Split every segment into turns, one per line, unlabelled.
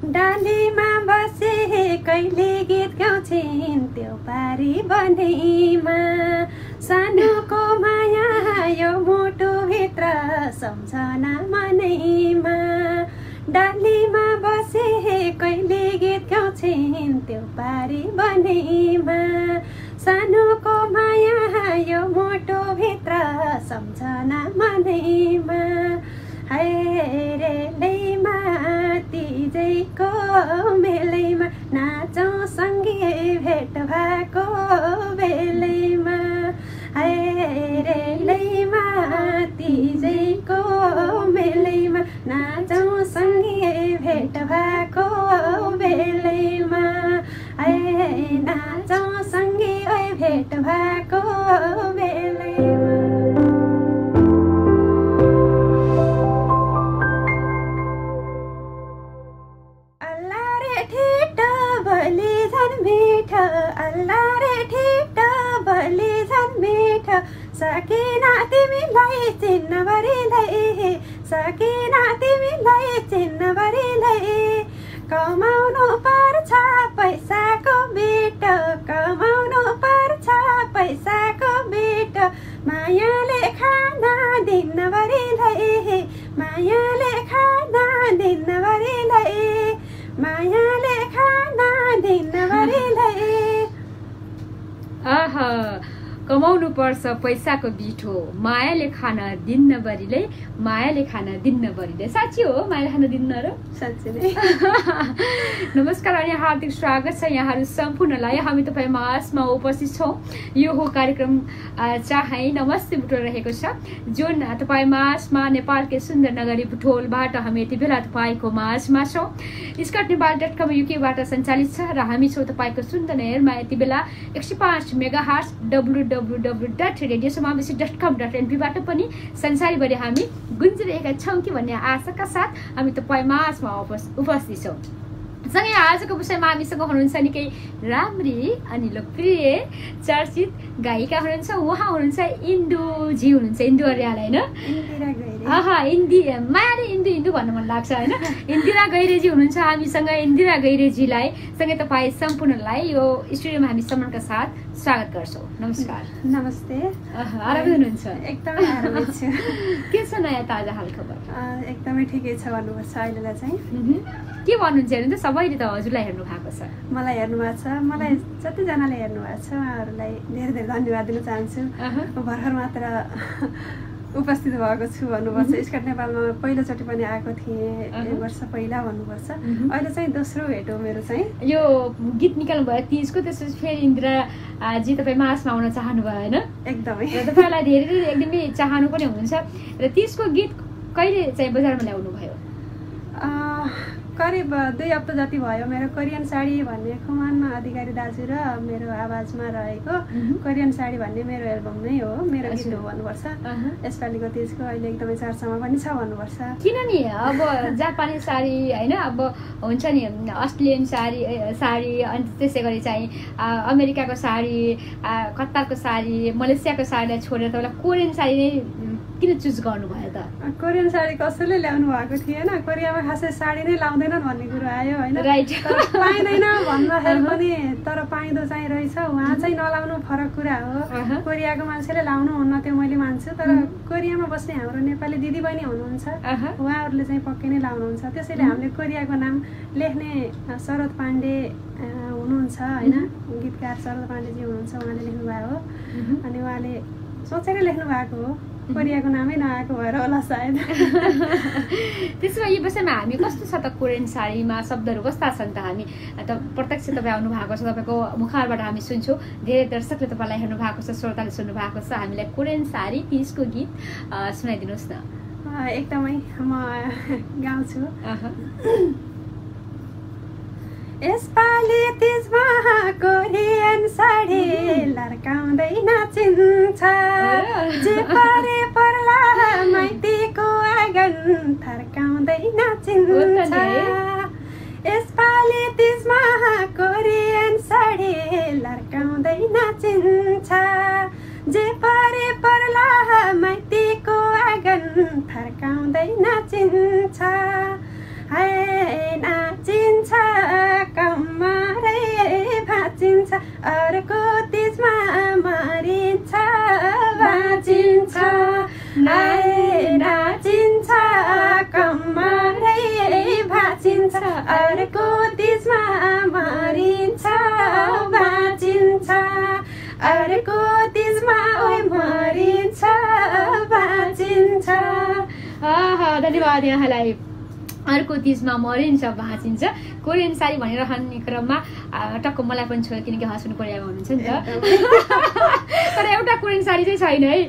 डालीमा बसे कहिले गीत गाउँछिन् त्यो पारी बनेमा सानोको माया यो मुटुभित्र सम्झना मनैमा डालीमा बसे कहिले गीत गाउँछिन् त्यो पारी बनेमा सानोको माया यो मुटुभित्र सम्झना मनैमा हैरेलैमा तिजैको मेलैमा नाचौँ सँगै भेट भएको बेलैमा हैरेलैमा तिजैको मेलैमा नाचौँ सँगै भेट भएको बेलैमा नाचौँ सँगै भेट भएको बेलैमा अल्लाह रे ठिट भोलि झन् मिठ सकिन तिमीलाई चिन्नभरिलाई सकिन तिमीलाई चिन्नभरिलाई कमाउनु पर्छ पैसाको बिट कमाउनु पर्छ पैसाको बिट मायाले खाना दिनभरिलाई मायाले खाना दिनभरिलाई मायाले खाना दिनभरिलाई
आहा कमाउनु पर्छ पैसाको बिठो मायाले खाना दिनभरिलै मायाले खाना दिनभरिलै साँच्ची हो मायाले खाना दिन्न र
साँच्ची नै
नमस्कार अनि हार्दिक स्वागत छ यहाँहरू सम्पूर्णलाई हामी तपाईँ माझमा उपस्थित छौँ यो हो कार्यक्रम चाहिँ नमस्ते बुटोल रहेको छ जुन तपाईँ माझमा नेपालकै सुन्दर नगरी बुटोलबाट हामी यति बेला तपाईँको माझमा छौँ स्कटनेपाल.com युकेबाट सञ्चालित छ र हामी छौँ तपाईँको सुन्दर नहरमा यति बेला 105 मेगाहर्ट्ज www.radiosamaवेशी.com.np बाट पनि संसारभरि हामी गुन्जिरहेका छौँ कि भन्ने आशाका साथ हामी तपाईँ माझमा उपस्थित छौँ सँगै आजको विषयमा हामीसँग हुनुहुन्छ निकै राम्री अनि लोकप्रिय चर्चित गायिका हुनुहुन्छ उहाँ हुनुहुन्छ इन्दुजी हुनुहुन्छ इन्दु अर्याल होइन मायाले इन्दु भन्न मन लाग्छ होइन इन्दिरा गैरेजी हुनुहुन्छ हामीसँग इन्दिरा गैरेजीलाई सँगै तपाईँ सम्पूर्णलाई यो स्टुडियोमा हामी सम्मानका साथ स्वागत गर्छौँ नमस्कार
नमस्ते
आरामै हुनुहुन्छ
एकदमै आरामै छु
के छ नयाँ ताजा हालखबर
एकदमै ठिकै छ भन्नुपर्छ अहिलेलाई चाहिँ
के भन्नुहुन्छ हेर्नु त सबैले त हजुरलाई हेर्नु भएको छ
मलाई हेर्नु भएको छ मलाई जतिजनाले हेर्नु भएको छ उहाँहरूलाई धेरै धेरै धन्यवाद दिन चाहन्छु भर्खर मात्र उपस्थित भएको छु भन्नुपर्छ स्कट नेपालमा पहिलोचोटि पनि आएको थिएँ 1 वर्ष पहिला भन्नुपर्छ अहिले चाहिँ दोस्रो भेट हो मेरो चाहिँ
यो गीत निकाल्नु भयो तीजको त्यसपछि फेरि इन्दिराजी तपाईँ माझमा आउन चाहनुभयो होइन
एकदमै
तपाईँलाई धेरै एकदमै चाहनु पनि हुनुहुन्छ र तीजको गीत कहिले चाहिँ बजारमा ल्याउनु भयो
करिब 2 हप्ता जति भयो मेरो कोरियन साडी भन्ने खुमान अधिकारी दाजु र मेरो आवाजमा रहेको कोरियन साडी भन्ने मेरो एल्बम नै हो मेरो गीत हो भन्नुपर्छ यसपालिको तीजको अहिले एकदमै चर्चामा पनि छ भन्नुपर्छ
किन नि अब जापानी साडी होइन अब हुन्छ नि अस्ट्रेलियन साडी अनि त्यसै गरी चाहिँ अमेरिकाको साडी कतारको साडी मलेसियाको साडीलाई छोडेर तपाईँलाई कोरियन साडी नै किन चुज गर्नुभयो त
कोरियन साडी कसैले ल्याउनु भएको थिएन कोरियामा खासै साडी नै लाउँदैनन् भन्ने कुरो आयो होइन पाइँदैन भन्दाखेरि पनि तर पाइँदो चाहिँ रहेछ उहाँ चाहिँ नलाउनु फरक कुरा हो कोरियाको मान्छेले लाउनु हुन्न त्यो मैले मान्छु तर कोरियामा बस्ने हाम्रो नेपाली दिदीबहिनी हुनुहुन्छ उहाँहरूले चाहिँ पक्कै नै लाउनुहुन्छ त्यसैले हामीले कोरियाको नाम लेख्ने शरद पाण्डे हुनुहुन्छ होइन गीतकार शरद पाण्डेजी हुनुहुन्छ उहाँले लेख्नुभएको हो अनि उहाँले सोचेर लेख्नु भएको हो कोरियाको नामै नआएको भएर होला सायद
त्यसो भए यो विषयमा हामी कस्तो छ त कोरियन साडीमा शब्दहरू कस्ता छन् त हामी त प्रत्यक्ष तपाईँ आउनु भएको छ तपाईँको मुखारबाट हामी सुन्छौँ धेरै दर्शकले तपाईँलाई हेर्नु भएको छ श्रोताले सुन्नु भएको छ हामीलाई कोरियन साडी तीजको गीत सुनाइदिनुहोस् न
एकदमै म गाउँछु यसपालि तीजमा कोरियन साडी लर्काउँदै नाचिन्छ जे परे पर्ला माइतीको आँगन थर्काउँदै नाचिन्छ यसपालि तीजमा कोरियन साडी लर्काउँदै नाचिन्छ जे परे पर्ला माइतीको आँगन थर्काउँदै नाचिन्छ हाय नाचिन्छ मरिन्छ अर्को तिजमा मरिन्छ बाँचिन्छ अर्को तिजमा मरिन्छ बाँचिन्छ।
धन्यवाद यहाँलाई। अर्को तिजमा मरिन्छ बाँचिन्छ कोरियन साडी भनिरहने क्रममा टक्क मलाई पनि छोयो किनकि हस्बेन्ड कोरियामा हुनुहुन्छ नि त तर एउटा कोरियन साडी चाहिँ छैन है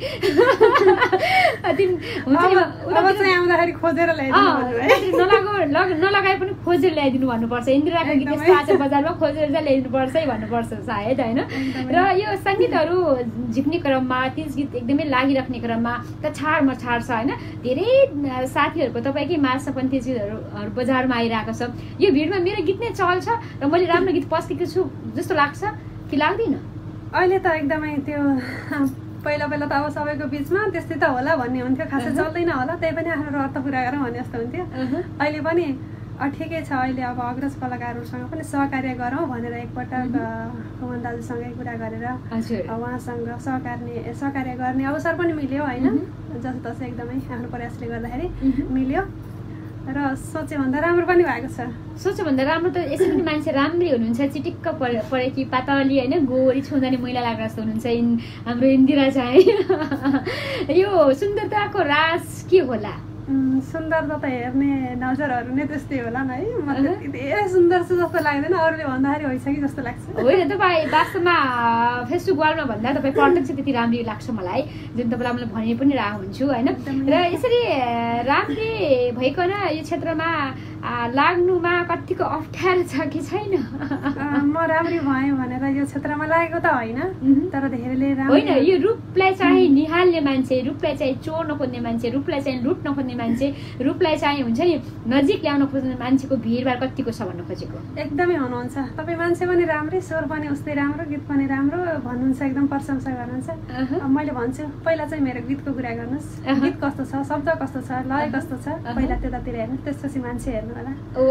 नलगाए पनि खोजेर ल्याइदिनु भन्नुपर्छ इन्दिराको गीत यस्तो आज बजारमा खोजेर चाहिँ ल्याइदिनुपर्छ है भन्नुपर्छ सायद होइन। र यो सङ्गीतहरू झिक्ने क्रममा तिज गीत एकदमै लागिराख्ने क्रममा त छाड मछाड छ होइन। धेरै साथीहरूको तपाईँकै माझमा पनि तिज गीतहरू बजारमा आइरहेको छ। यो भिडमा मेरो गीत नै चल्छ र मैले राम्रो गीत पस्केको छु जस्तो लाग्छ कि लाग्दैन?
अहिले त एकदमै त्यो पहिला पहिला त अब सबैको बिचमा त्यस्तै त होला भन्ने हुन्थ्यो खासै चल्दैन होला त्यही पनि आफ्नो अर्थ पुरा गरौँ भन्ने जस्तो हुन्थ्यो। अहिले पनि ठिकै छ। अहिले अब अग्रज कलाकारहरूसँग पनि सहकार्य गरौँ भनेर एकपटक कमल दाजुसँगै कुरा गरेर उहाँसँग सहकार्य गर्ने अवसर पनि मिल्यो होइन। जस्तो तसो एकदमै आफ्नो प्रयासले गर्दाखेरि मिल्यो र सोचे भन्दा राम्रो पनि भएको छ।
सोचे भन्दा राम्रो त यसै पनि मान्छे राम्रै हुनुहुन्छ चिटिक्क परेकी पातली होइन गोरी छुँदा नि मैला लागेर जस्तो हुनुहुन्छ हाम्रो इन्दिरा चाहिँ। यो सुन्दरताको राज के होला?
सुन्दरता त हेर्ने नजरहरू नै त्यस्तै होला नि है। मतलब धेरै सुन्दर छु जस्तो लाग्दैन अरूले भन्दाखेरि होइन कि जस्तो लाग्छ।
होइन तपाईँ वास्तवमा फेसबुक वालमा भन्दा तपाईँ प्रत्यक्ष त्यति राम्री लाग्छ मलाई जुन तपाईँलाई मैले भनि पनि रहेको हुन्छु होइन। र यसरी राम्री भइकन यो क्षेत्रमा लाग्नुमा कतिको अप्ठ्यारो छ कि छैन?
म राम्री भएँ भनेर यो क्षेत्रमा लागेको त होइन तर धेरैले
होइन यो रूपलाई चाहिँ निहाल्ने मान्छे रूपलाई चाहिँ चोर नखोज्ने मान्छे रूपलाई चाहिँ लुट नखोज्ने मान्छे रूपलाई चाहिँ हुन्छ नि नजिक ल्याउन खोज्ने मान्छेको भिडभाड कतिको छ भन्न खोजेको?
एकदमै हुनुहुन्छ तपाईँ मान्छे पनि राम्रै स्वर पनि उस्तै राम्रो गीत पनि राम्रो भन्नुहुन्छ एकदम प्रशंसा गर्नुहुन्छ। मैले भन्छु पहिला चाहिँ मेरो गीतको कुरा गर्नुहोस् गीत कस्तो छ शब्द कस्तो छ लय कस्तो छ पहिला त्यतातिर हेर्नुहोस् त्यसपछि मान्छे हेर्नु होला।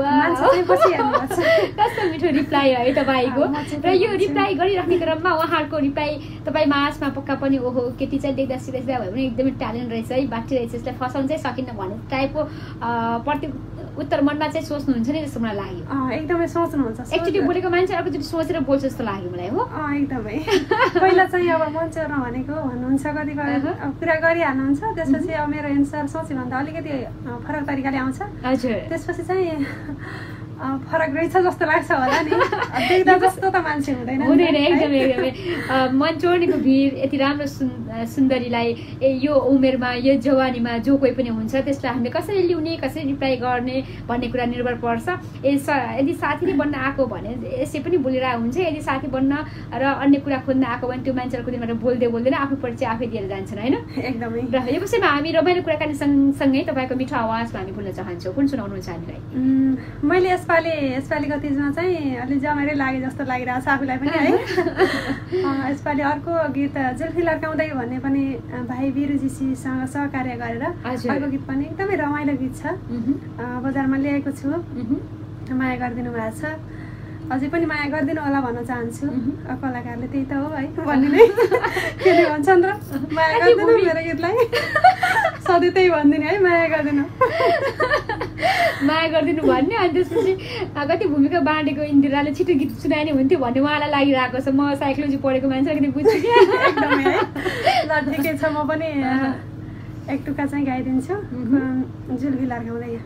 कस्तो मिठो रिप्लाई है तपाईँको। र यो रिप्लाई गरिराख्ने क्रममा उहाँहरूको रिप्लाई तपाईँ माझमा पक्का पनि ओहो केटी चाहिँ देख्दा सिधा सिधा भयो भने एकदमै ट्यालेन्ट रहेछ है बाटी रहेछ यसलाई फसाउनु चाहिँ सकिन्न भन्ने टाइपको प्रति उत्तर मनमा चाहिँ सोच्नुहुन्छ नि जस्तो मलाई लाग्यो।
एकदमै सोच्नुहुन्छ
एकचोटि बोलेको मान्छे अर्कोचोटि सोचेर बोल्छ जस्तो लाग्यो मलाई हो।
एकदमै पहिला चाहिँ अब मञ्चमा भनेको भन्नुहुन्छ कतिपय कुरा गरिहाल्नुहुन्छ त्यसपछि अब मेरो एन्सर सोचे भन्दा अलिकति फरक तरिकाले आउँछ।
हजुर
त्यसपछि चाहिँ फरक रहेछ जस्तो लाग्छ होला नि देख्दा जस्तो त मान्छे हुँदैन
एकदमै एकदमै मन चोर्नेको भिड यति राम्रो सुन्दरीलाई यो उमेरमा यो जवानीमा जो कोही पनि हुन्छ त्यसलाई हामीले कसरी ल्याउने कसरी रिप्लाई गर्ने भन्ने कुरा निर्भर पर्छ। यदि साथी नै बन्न आएको भने यसै पनि बोलिरहेको हुन्छ यदि साथी बन्न र अन्य कुरा खोज्न आएको भने त्यो मान्छेहरूको दिनबाट बोल्दै बोल्दैन आफू परिचय आफै दिएर जान्छन् होइन।
एकदमै
र यो विषयमा हामी रमाइलो कुराकानी सँगसँगै तपाईँको मिठो आवाजमा हामी बोल्न चाहन्छौँ कुन सुनाउनुहुन्छ हामीलाई?
मैले यसपालिको तिजमा चाहिँ अलि जमाएरै लागे जस्तो लागिरहेको छ आफूलाई पनि है। यसपालि अर्को गीत जुल्फी लड्काउँदै भन्ने पनि भाइ बिरुजीसँग सहकार्य गरेर अर्को गीत पनि एकदमै रमाइलो गीत छ बजारमा ल्याएको छु माया गरिदिनु भएको छ अझै पनि माया गरिदिनु होला भन्न चाहन्छु। कलाकारले त्यही त हो है भन्ने नै के भन्छन् र माया गरिदिनु मेरो गीतलाई सधैँ त्यही भनिदिने है माया गरिदिनु
माया गरिदिनु भन्ने अनि त्यसपछि कति भूमिका बाँडेको इन्दिराले छिटो गीत सुनाए नि हुन्थ्यो भन्ने उहाँलाई लागिरहेको छ। म साइकोलोजी पढेको मान्छे अलिकति बुझ्छु क्या
एकदमै है। ल ठिकै छ म पनि एक टुक्का चाहिँ गाइदिन्छु जुल्फी लड्काउँदै।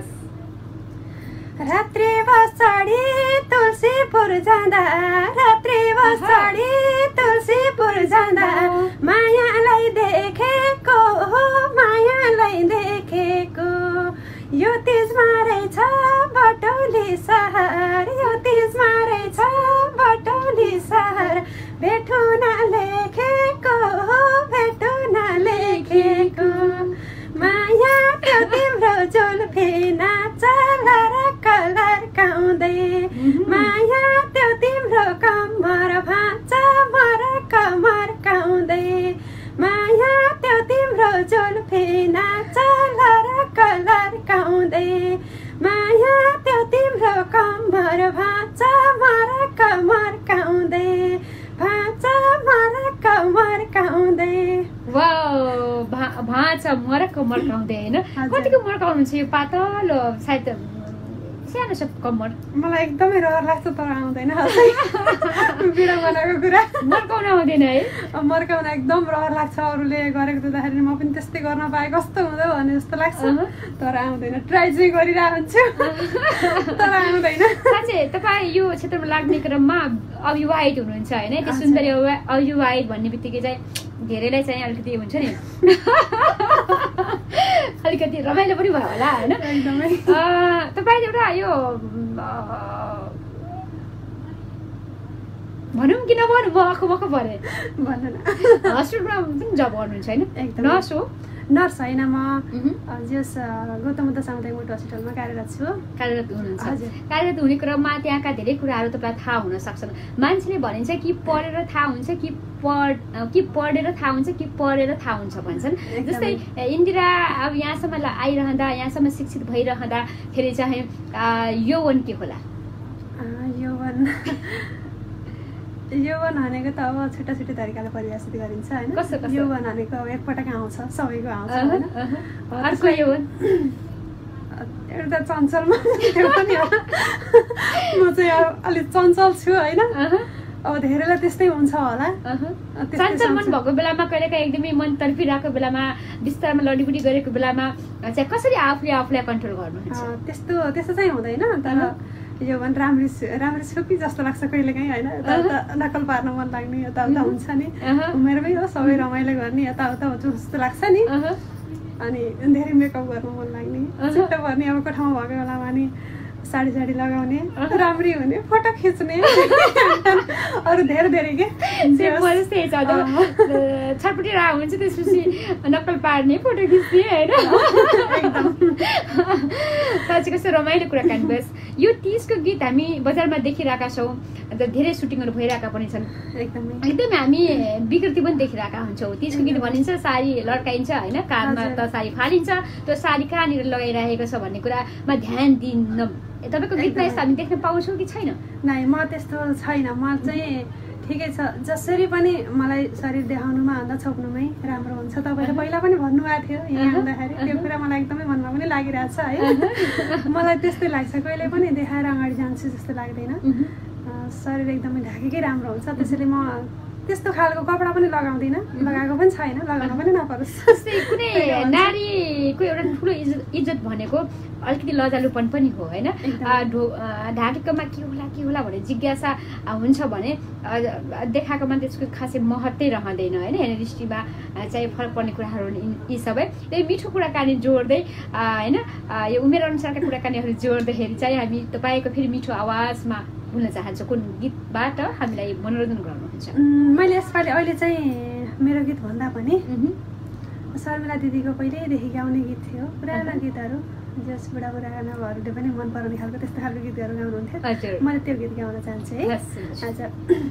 रात्रि बसाडी तुलसीपुर जाँदा रात्रि बसाडी तुलसीपुर जाँदा मायालाई देखेको मायालाई देखेको यो तिजमा रहेछ बटौली सहर यो तिजमा रहेछ बटौली सहर भेटु नलेखेको भेटु नलेखेको माया त्यो तिम्रो जुल्फी नाचलर कलर काउँदै माया त्यो तिम्रो कम्मर भाँचा मर कमर काउँदै माया त्यो तिम्रो जुल्फी नाचलर कलर काउँदै माया त्यो तिम्रो कम्मर भाँचा मर कमर काउँदै भाँचा मर कमर काउँदै।
भाँचा मरक्क मर्काउँदै होइन कतिको मर्काउनुहुन्छ यो पातलो सायद सानो छ कम्मर
मलाई एकदमै रहर लाग्छ तर आउँदैन बिडा बनाएको कुरा
मर्काउन आउँदैन है
मर्काउन एकदम रहर लाग्छ अरूले गरेको देख्दाखेरि म पनि त्यस्तै गर्न पाए कस्तो हुँदो भने जस्तो लाग्छ तर आउँदैन ट्राई चाहिँ गरिरहेको हुन्छु तर आउँदैन
साँच्चै तपाईँ यो क्षेत्रमा लाग्ने क्रममा अविवाहित हुनुहुन्छ होइन त्यो सुन्दरी अविवाहित भन्ने बित्तिकै चाहिँ धेरैलाई चाहिँ अलिकति हुन्छ नि अलिकति रमाइलो पनि भयो होला होइन
एकदमै
तपाईँले एउटा यो भनौँ कि नभनौँ म अखो परेँ
भन्नु न
हस्पिटलमा पनि जब गर्नुहुन्छ होइन
एकदम
नर्स हो
नर्स होइन म जस गौतम बुद्ध सामुदायिक मुटु हस्पिटलमा कार्यरत छु
कार्यरत हुनुहुन्छ कार्यरत हुने क्रममा त्यहाँका धेरै कुराहरू तपाईँलाई थाहा हुन सक्छन् मान्छेले भनिन्छ कि पढेर थाहा हुन्छ कि पढेर थाहा हुन्छ कि पढेर थाहा हुन्छ भन्छन् जस्तै इन्दिरा अब यहाँसम्म आइरहँदा यहाँसम्म शिक्षित भइरहँदाखेरि चाहिँ यौवन के होला
यौवन भनेको त अब छुट्टा छुट्टै तरिकाले परिभाषित गरिन्छ होइन यौवन भनेको अब एकपटक आउँछ सबैको आउँछ होइन
अर्को यौवन
एउटा चञ्चलमा त्यो पनि हो म चाहिँ अब अलिक चञ्चल छु होइन अब धेरैलाई त्यस्तै हुन्छ होला
चञ्चल मन भएको बेलामा कहिलेकाहीँ एकदमै मन तर्फिरहेको बेलामा बिस्तारमा लडीबुडी गरेको बेलामा चाहिँ कसरी आफूलाई कन्ट्रोल गर्नुहुन्छ
त्यस्तो चाहिँ हुँदैन तर यो भने राम्रै छु कि जस्तो लाग्छ कहिलेकाहीँ होइन यताउता नक्कल पार्न मन लाग्ने यताउता हुन्छ नि उमेरमै हो सबै रमाइलो गर्ने यताउता हुन्छ जस्तो लाग्छ नि अनि धेरै मेकअप गर्न मन लाग्ने छिट्टो पर्ने अब कोठामा भएको बेलामा नि साडी लगाउने राम्री हुने फोटो खिच्ने अरू धेरै के
छटपटी हुन्छ त्यसपछि नक्कल पार्ने फोटो खिच्ने होइन
एकदम
साँच्चै कस्तो रमाइलो कुराकानी बस यो 30 को गीत हामी बजारमा देखिरहेका छौँ अन्त धेरै सुटिङहरू भइरहेका पनि छन् एकदमै हामी विकृति पनि देखिरहेका हुन्छौँ 30 को गीत भनिन्छ साडी लड्काइन्छ होइन कानमा त साडी फालिन्छ त्यो साडी कहाँनिर लगाइरहेको छ भन्ने कुरामा ध्यान दिन्न तपाईँको गीतमा यस्तो हामी देख्न पाउँछौँ कि छैन
नै म त्यस्तो छैन म चाहिँ ठिकै छ जसरी पनि मलाई शरीर देखाउनुमा अन्त छोप्नुमै राम्रो हुन्छ तपाईँले पहिला पनि भन्नुभएको थियो यहाँ आउँदाखेरि त्यो कुरा मलाई एकदमै मनमा पनि लागिरहेछ है मलाई त्यस्तै लाग्छ कहिले पनि देखाएर अगाडि जान्छु जस्तो लाग्दैन शरीर एकदमै ढाकेकै राम्रो हुन्छ त्यसैले म त्यस्तो खालको कपडा पनि लगाउँदिनँ लगाएको पनि छैन लगाउन पनि नपरोस्
कुनै नारीको एउटा ठुलो इज्जत भनेको अलिकति लजालुपन पनि हो होइन ढाकेकोमा के होला भन्ने जिज्ञासा हुन्छ भने देखाएकोमा त्यसको खासै महत्त्वै रहँदैन होइन हेर्ने दृष्टिमा चाहिँ फरक पर्ने कुराहरू यी सबै त्यही मिठो कुराकानी जोड्दै होइन यो उमेर अनुसारका कुराकानीहरू जोड्दाखेरि चाहिँ हामी तपाईँको फेरि मिठो आवाजमा भुल्न चाहन्छु कुन गीतबाट हामीलाई मनोरञ्जन गर्नुहुन्छ
मैले यसपालि अहिले चाहिँ मेरो गीत भन्दा पनि शर्मिला दिदीको पहिल्यैदेखि गाउने गीत थियो पुरानो गीतहरू जस बुढाबुढाहरूले पनि मन पराउने खालको त्यस्तो खालको गीतहरू गाउनुहुन्थ्यो मैले त्यो गीत गाउन चाहन्छु है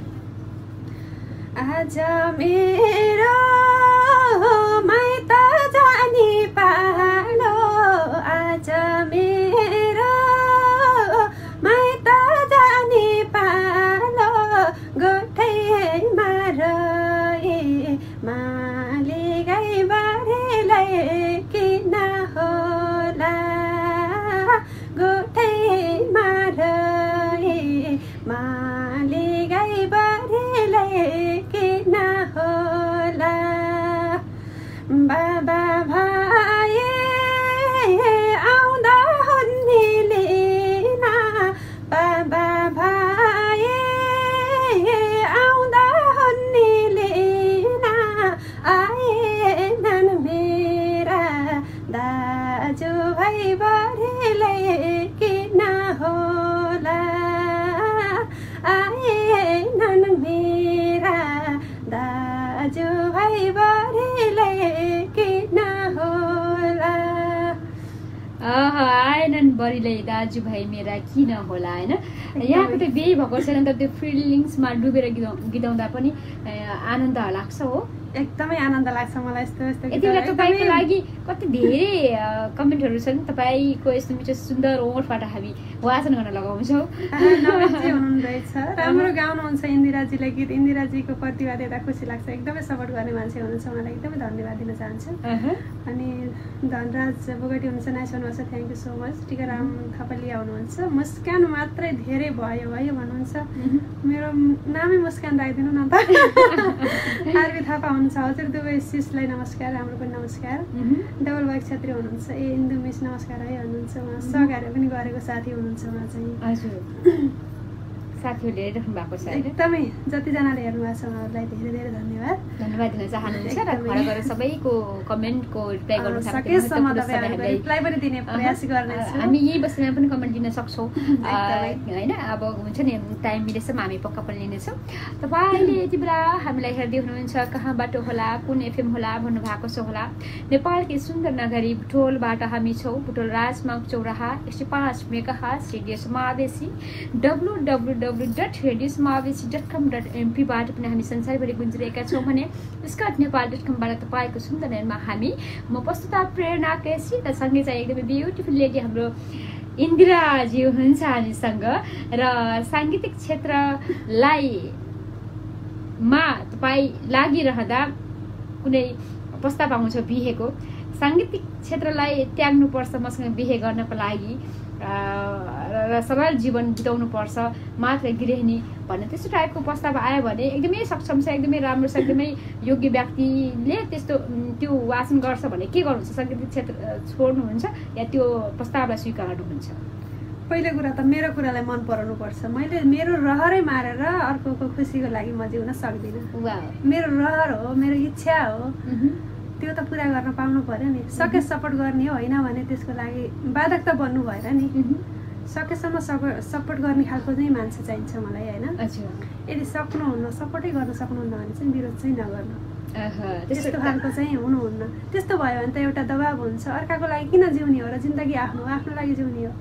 आज मेरो माइत जाने पालो आज मेरो माइत जाने पालो गोठैमा रहे माले गाई बारेलाई किन होला गोठैमा रहे माले गाई बारेलाई किन होला बाबा भाइ आउँदा हुन्नी लिना बाबा भाइ आउँदा हुन्नी लिना आएनन् मेरा दाजुभाइ बारेलाई किन होला आएनन् मेरा दाजुभाइ बारेलाई किन होला
आएनन् बढीलाई दाजुभाइ मेरा किन होला होइन यहाँको त बिहे भएको छैन त त्यो फिलिङ्समा डुबेर गीताउँदा पनि आनन्द लाग्छ हो
एकदमै आनन्द लाग्छ मलाई यस्तो यस्तो
यति बेला तपाईँको लागि कति धेरै कमेन्टहरू छन्। तपाईँको यस्तो मिठो सुन्दर ओठबाट हामी वाचन गर्न लगाउँछौँ।
हुनुहुँदैछ, राम्रो गाउनुहुन्छ इन्दिराजीले गीत। इन्दिराजीको प्रतिभा देख्दा खुसी लाग्छ, एकदमै सपोर्ट गर्ने मान्छे हुनुहुन्छ, मलाई एकदमै धन्यवाद दिन चाहन्छु। अनि धनराज बोगटी हुनुहुन्छ, नाइस भन्नुहुन्छ, thank you so much. Tikaram Thapaliya हुनुहुन्छ, मुस्कान मात्रै धेरै भयो भन्नुहुन्छ, मेरो नामै मुस्कान राखिदिनु न त। आरबी थापा हुनुहुन्छ, हजुर दुवै शिषलाई नमस्कार, हाम्रो पनि नमस्कार। डबल बाइक छेत्री हुनुहुन्छ, इन्दु मिस नमस्कार है भन्नुहुन्छ, उहाँ सहकार्य पनि गरेको साथी हुनुहुन्छ उहाँ चाहिँ।
हजुर साथीहरूले हेरिराख्नु भएको छ,
एकदमै जतिजनाले हेर्नु भएको छ उहाँहरूलाई धेरै धेरै धन्यवाद
दिन चाहनुहुन्छ र घर गएर सबैको कमेन्टको रिप्लाई गर्नु
रिप्लाई पनि दिने प्रयास गर्नेछु।
हामी यही बस्तीमा पनि कमेन्ट दिन सक्छौँ होइन, अब हुन्छ नि टाइम मिलेसम्म हामी पक्का पनि लिनेछौँ। तपाईँले यति बेला हामीलाई हेर्दै हुनुहुन्छ, कहाँबाट होला, कुन एफएम होला भन्नुभएको छ होला। नेपालकै सुन्दर नगरी बुटोलबाट हामी छौँ, बुटोल राजमार्ग चौराहा 105 मेगाहर्ज रेडियो समावेशी www.radiosamaवेशी.com.mp बाट पनि हामी संसारभरि गुन्जिरहेका छौँ भने scoutnepal.com बाट तपाईँको सुन्दर नयनमा हामी म प्रस्तुता प्रेरणा केसी र सँगै चाहिँ एकदमै ब्युटिफुल लेडी हाम्रो इन्दिराजी हुनुहुन्छ हामीसँग। र साङ्गीतिक क्षेत्रलाई तपाईँ लागिरहँदा कुनै प्रस्ताव आउँछ बिहेको, साङ्गीतिक क्षेत्रलाई त्याग्नुपर्छ मसँग बिहे गर्नको लागि र सरल जीवन बिताउनु पर्छ मात्र गृहिणी भन्ने त्यस्तो टाइपको प्रस्ताव आयो भने एकदमै सक्षम छ, एकदमै राम्रो छ, एकदमै योग्य व्यक्तिले त्यस्तो त्यो वाचन गर्छ भने के गर्नुहुन्छ? साङ्गीतिक क्षेत्र छोड्नुहुन्छ या त्यो प्रस्तावलाई स्वीकार्नुहुन्छ?
पहिलो कुरा त मेरो कुरालाई मन पराउनु पर्छ। मैले मेरो रहरै मारेर अर्कोको खुसीको लागि म जिउन सक्दिनँ। मेरो रहर हो, मेरो इच्छा हो, त्यो त पुरा गर्न पाउनु पर्यो नि। सके सपोर्ट गर्ने हो, होइन भने त्यसको लागि बाधक त बन्नु भएर नि। सकेसम्म सपोर्ट गर्ने खालको चाहिँ मान्छे चाहिन्छ मलाई होइन। यदि सक्नुहुन्न, सपोर्टै गर्न सक्नुहुन्न भने चाहिँ विरोध चाहिँ नगर्नु, त्यस्तो खालको चाहिँ हुनुहुन्न। त्यस्तो भयो भने त एउटा दबाब हुन्छ, अर्काको लागि किन जिउने हो र जिन्दगी आफ्नो लागि जिउने हो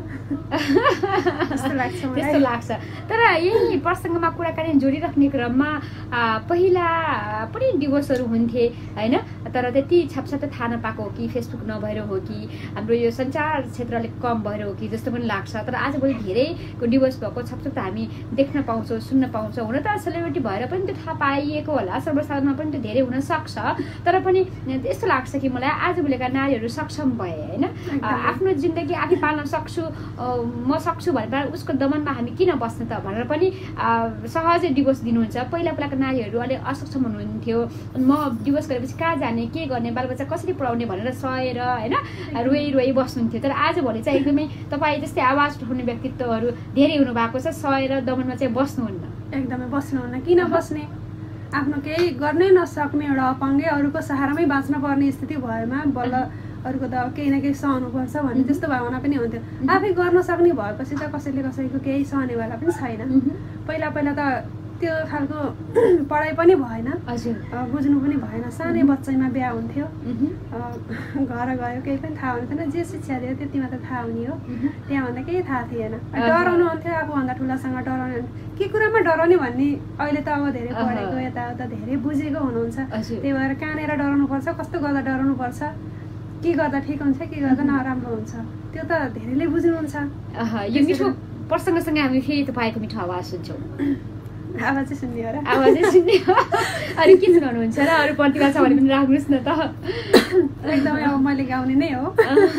त्यस्तो लाग्छ। तर यही प्रसङ्गमा कुराकानी जोडिराख्ने क्रममा पहिला पनि डिभोर्सहरू हुन्थे होइन, तर त्यति छापछाप थाहा नपाएको हो कि फेसबुक नभएर हो कि हाम्रो यो सञ्चार क्षेत्र अलिक कम भएर हो कि जस्तो पनि लाग्छ। तर आजभोलि धेरैको डिभोर्स भएको छापछाप त हामी देख्न पाउँछौँ, सुन्न पाउँछौँ। हुन त सेलिब्रिटी भएर पनि त्यो थाहा पाइएको होला, सर्वसाधारणमा पनि त्यो धेरै हुन सक्छ। तर पनि यस्तो लाग्छ कि मलाई आजभोलिका नारीहरू सक्षम भए होइन, आफ्नो जिन्दगी आफै पाल्न सक्छु, म सक्छु भनेर उसको दमनमा हामी किन बस्नु त भनेर पनि सहजै डिभोर्स दिनुहुन्छ। पहिलाका नारीहरू अलिक असक्षम हुनुहुन्थ्यो, म डिभोर्स गरेपछि कहाँ जाने, के गर्ने, बालबच्चा कसरी पढाउने भनेर सहेर होइन रोइ बस्नुहुन्थ्यो। तर आजभोलि चाहिँ एकदमै तपाईँ जस्तै आवाज उठाउने व्यक्तित्वहरू धेरै हुनुभएको छ, सहेर दमनमा चाहिँ बस्नुहुन्न।
एकदमै बस्नुहुन्न, किन बस्ने? आफ्नो केही गर्नै नसक्ने एउटा अपाङ्गै अरूको सहारामै बाँच्न पर्ने स्थिति भएमा बल्ल अरूको त केही न केही सहनुपर्छ भन्ने त्यस्तो भावना पनि हुन्थ्यो। आफै गर्न सक्ने भएपछि त कसैले कसैको केही सहनेवाला पनि छैन। पहिला त त्यो खालको पढाइ पनि भएन, बुझ्नु पनि भएन, सानै बच्चैमा बिहा हुन्थ्यो, घर गयो केही पनि थाहा हुन्थेन, जे शिक्षा दियो त्यतिमा त थाहा हुने हो, त्यहाँभन्दा केही थाहा थिएन। डराउनु हुन्थ्यो, आफूभन्दा ठुलासँग डराउने, के कुरामा डराउने भन्ने अहिले त अब धेरै पढेको यताउता धेरै बुझेको हुनुहुन्छ। त्यही भएर कहाँनिर डराउनुपर्छ, कस्तो गर्दा डराउनुपर्छ, के गर्दा ठिक हुन्छ, के गर्दा नराम्रो हुन्छ, त्यो त धेरैले बुझ्नुहुन्छ।
यो मिठो प्रसङ्गसँग हामी फेरि तपाईँको मिठो आवाज सुन्छौँ।
आवाजै सुन्ने हो र?
आवाजै सुन्ने हो। अरू के सुनाउनुहुन्छ र? अरू प्रतिभा छ भने पनि राख्नुहोस् न त।
एकदमै अब मैले गाउने नै हो।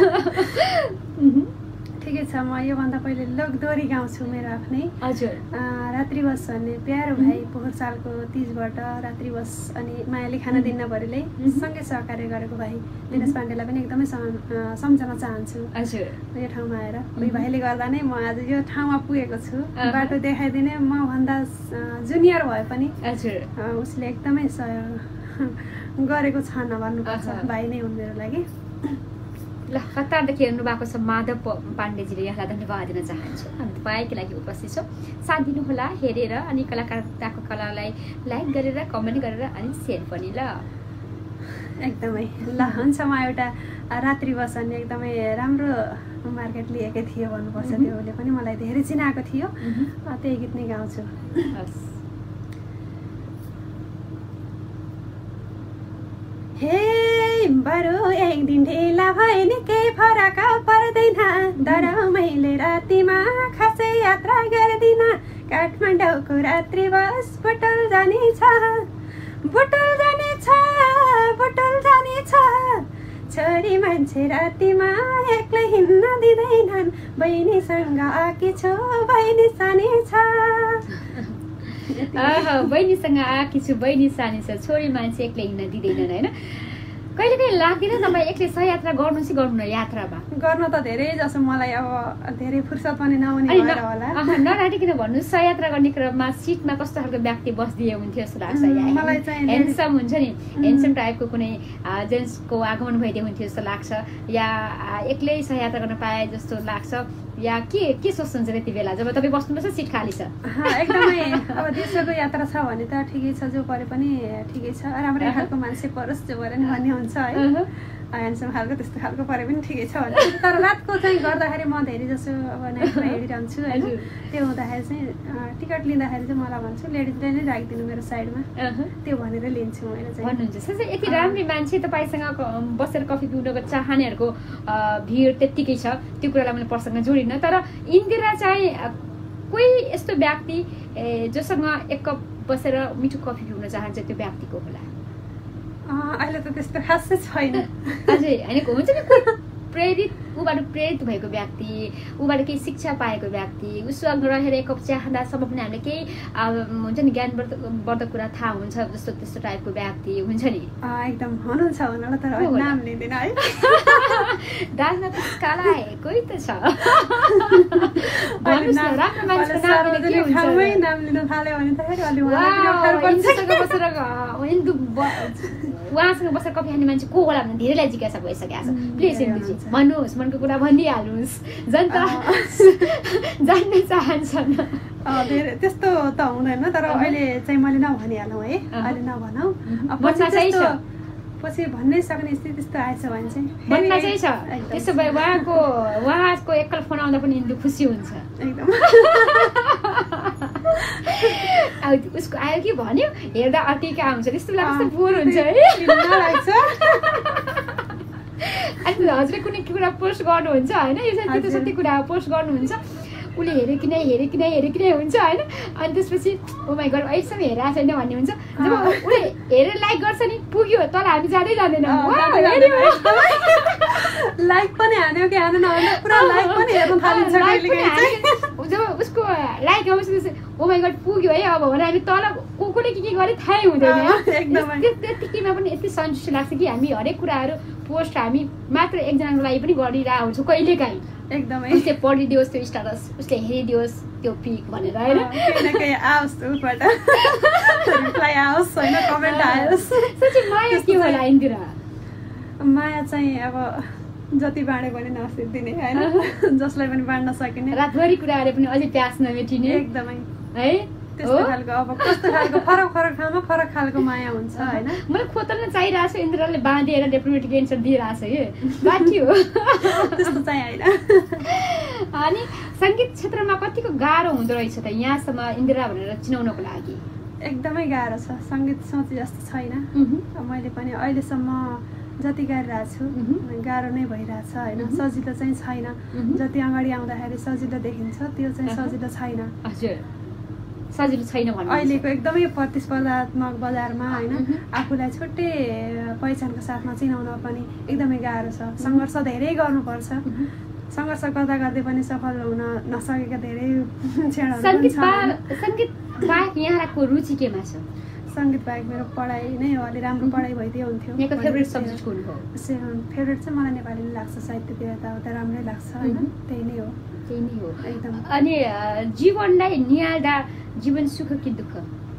ठिकै छ, म योभन्दा पहिले लोकदोरी गाउँछु मेरो आफ्नै।
हजुर।
रात्रिबस भन्ने प्यारो भाइ पोखर सालको 30बाट रात्रिबस अनि मायाले खाना दिन्न भरिले सँगै सहकार्य गरेको भाइ दिनेश पाण्डेलाई पनि एकदमै सम्झन चाहन्छु यो ठाउँमा आएर। उही भाइले गर्दा नै म आज यो ठाउँमा पुगेको छु। बाटो देखाइदिने म भन्दा जुनियर भए पनि उसले एकदमै सहयोग गरेको छ नभन्नुपर्छ, भाइ नै हुन् मेरो लागि।
ल, कतारदेखि हेर्नु भएको छ माधव पाण्डेजीले, यहाँलाई धन्यवाद दिन चाहन्छु। हामी तपाईँको लागि उपस्थित छौँ, साथ दिनुहोला हेरेर अनि कलाकारताको कलालाई लाइक गरेर कमेन्ट गरेर अनि सेयर पनि। ल
एकदमै ल हुन्छ। म एउटा रात्रिबस भन्ने एकदमै राम्रो मार्केट लिएकै थियो भन्नुपर्छ, त्योले पनि मलाई धेरै चिनाएको थियो, त्यही गीत नै गाउँछु। बरु एक दिन ढिला भए नि केही फरक पर्दैन तर मैले रातिमा खासै यात्रा गर्दिन काठमाडौँको रात्रि बस बुटोल जानेछ छोरी मान्छे रातिमा एक्लै हिँड्न दिँदैनन् बहिनीसँग आकी छु बहिनी सानी छ
बहिनीसँग आकी छु बहिनी सानी छ छोरी मान्छे एक्लै हिँड्न दिँदैनन् होइन कहिले कहिले लाग्दैन तपाईँ एक्लै सहयात्रा गर्नु चाहिँ गर्नु यात्रामा
गर्न त धेरै जसो मलाई अब धेरै फुर्सद पनि नहुने भएर होला
नराटिकन भन्नु सहयात्रा गर्ने क्रममा सिटमा कस्तो खालको व्यक्ति बस्दिए हुन्थ्यो जस्तो लाग्छ
मलाई चाहिँ
ह्यान्डसम हुन्छ नि ह्यान्डसम टाइपको कुनै जेन्ट्सको आगमन भइदियो हुन्थ्यो जस्तो लाग्छ या एक्लै सहयात्रा गर्न पाए जस्तो लाग्छ या के सोच्नुहुन्छ त्यति बेला जब तपाईँ बस्नुपर्छ सिट खाली छ
एकदमै अब देशको यात्रा छ भने त ठिकै छ जो परे पनि ठिकै छ राम्रै खालको मान्छे परोस् जो परे नि भन्ने हुन्छ है ह्यान्डसम खालको त्यस्तो खालको परे पनि ठिकै छ भने तर रातको चाहिँ गर्दाखेरि म धेरै जसो अब नाइटमा हेरिरहन्छु होइन त्यो हुँदाखेरि चाहिँ टिकट लिँदाखेरि चाहिँ मलाई भन्छु लेडिजलाई नै राखिदिनु मेरो साइडमा त्यो भनेर लिन्छु मैले चाहिँ
भन्नुहुन्छ यति राम्री मान्छे तपाईँसँग बसेर कफी पिउनको चाहनेहरूको भिड त्यत्तिकै छ त्यो कुरालाई मैले प्रसङ्ग जोडिनँ तर इन्दिरा चाहिँ कोही यस्तो व्यक्ति जोसँग एक कप बसेर मिठो कफी पिउन चाहन्छ त्यो व्यक्तिको होला
अहिले त त्यस्तो खासै छैन
अझै होइन हुन्छ नि ऊबाट प्रेरित भएको व्यक्ति ऊबाट केही शिक्षा पाएको व्यक्ति उसँग रहेर एक कप चिया खाँदासम्म पनि हामीले केही हुन्छ नि ज्ञानवर्धक कुरा थाहा हुन्छ जस्तो त्यस्तो टाइपको व्यक्ति हुन्छ नि
एकदम हुनुहुन्छ हुन तर नाम लिँदैन है
दाजमा काला कोही त छ
नाम लिन थाल्यो भने त फेरि
उहाँसँग बसेर कफी खाने मान्छे को होला भने धेरैलाई जिज्ञासा भइसकेको छ प्लिज इन्दुजी भन्नुहोस् मनको कुरा भनिहाल्नुहोस् जनता जान्न चाहन्छन्
धेरै त्यस्तो त हुँदैन तर अहिले चाहिँ मैले नभनिहालौँ है अहिले नभनौँ पछि भन्नै सक्ने स्थिति त्यस्तो आएछ भने चाहिँ
भन्न चाहिँ छ त्यसो भए उहाँको एकल फोन आउँदा पनि इन्दु खुसी हुन्छ
एकदम
उसको आयो कि भन्यो हेर्दा अटिका आउँछ त्यस्तो लाग्छ बोर हुन्छ है अनि हजुरले कुनै कुरा पोस्ट गर्नुहुन्छ होइन यो सबै कुरा पोस्ट गर्नुहुन्छ उसले हेऱ्यो कि नै हुन्छ होइन अनि त्यसपछि ओ माई गड अहिलेसम्म हेरेको छैन भन्ने हुन्छ जब उसले हेरेर लाइक गर्छ नि पुग्यो तर हामी जाँदै जाँदैनौँ
लाइक पनि हान्यो कि हानेन पुरा लाइक पनि हेर्न थालिन्छ
जब उसको लाइक आउँछ ओ माई गड पुग्यो है अब भने हामी तल कसले के गरे थाहै हुँदैन त्यतिकैमा पनि यति सन्तुष्टि लाग्छ कि हामी हरेक कुराहरू पोस्ट हामी मात्र एकजनाको लागि पनि गरिरहेको हुन्छौँ कहिलेकाहीँ
एकदमै
उसले पढिदियोस् त्यो स्टाटस उसले हेरिदियोस् त्यो पिक भनेर होइन
आओस् उबाट रिप्लाई आओस् होइन कमेन्ट आओस्
माया के होला इन्दिरा
माया चाहिँ अब जति बाँडे पनि नसिद्धिने होइन जसलाई पनि बाँड्न सकिने
रातभरि कुराहरू पनि अझै प्यास नमेटिने
एकदमै
है
त्यस्तो खालको अब कस्तो खालको फरक ठाउँमा फरक खालको माया हुन्छ होइन
मलाई खोतल्न चाहिरहेको छ इन्द्रले बाँधेर डिप्लोमेटिक एन्सर दिइरहेको छ कि बाँधियो
त्यस्तो चाहिँ होइन
अनि सङ्गीत क्षेत्रमा कतिको गाह्रो हुँदो रहेछ त यहाँसम्म इन्दिरा भनेर चिनाउनको लागि
एकदमै गाह्रो छ सङ्गीत सोचे जस्तो छैन मैले पनि अहिलेसम्म जति गरिरहेको छु गाह्रो नै भइरहेछ होइन सजिलो चाहिँ छैन जति अगाडि आउँदाखेरि सजिलो देखिन्छ त्यो चाहिँ सजिलो छैन
हजुर सजिलो छैन भन्नु
अहिलेको एकदमै प्रतिस्पर्धात्मक बजारमा होइन आफूलाई छुट्टै पहिचानको साथमा चिनाउन पनि एकदमै गाह्रो छ सङ्घर्ष धेरै गर्नुपर्छ सङ्घर्ष गर्दा गर्दै पनि सफल हुन नसकेका धेरै क्षणहरू
सङ्गीत बाहेक यहाँको रुचि केमा छ
सङ्गीत बाहेक मेरो पढाइ नै हो अलि राम्रो पढाइ भइदियो हुन्थ्यो
यहाँको फेभरेट सब्जेक्ट कुन हो
फेभरेट चाहिँ मलाई नेपाली नै लाग्छ साहित्य यताउता राम्रै लाग्छ होइन त्यही नै हो एकदम
अनि जीवनलाई निहाल्दा जीवन सुख कि दुःख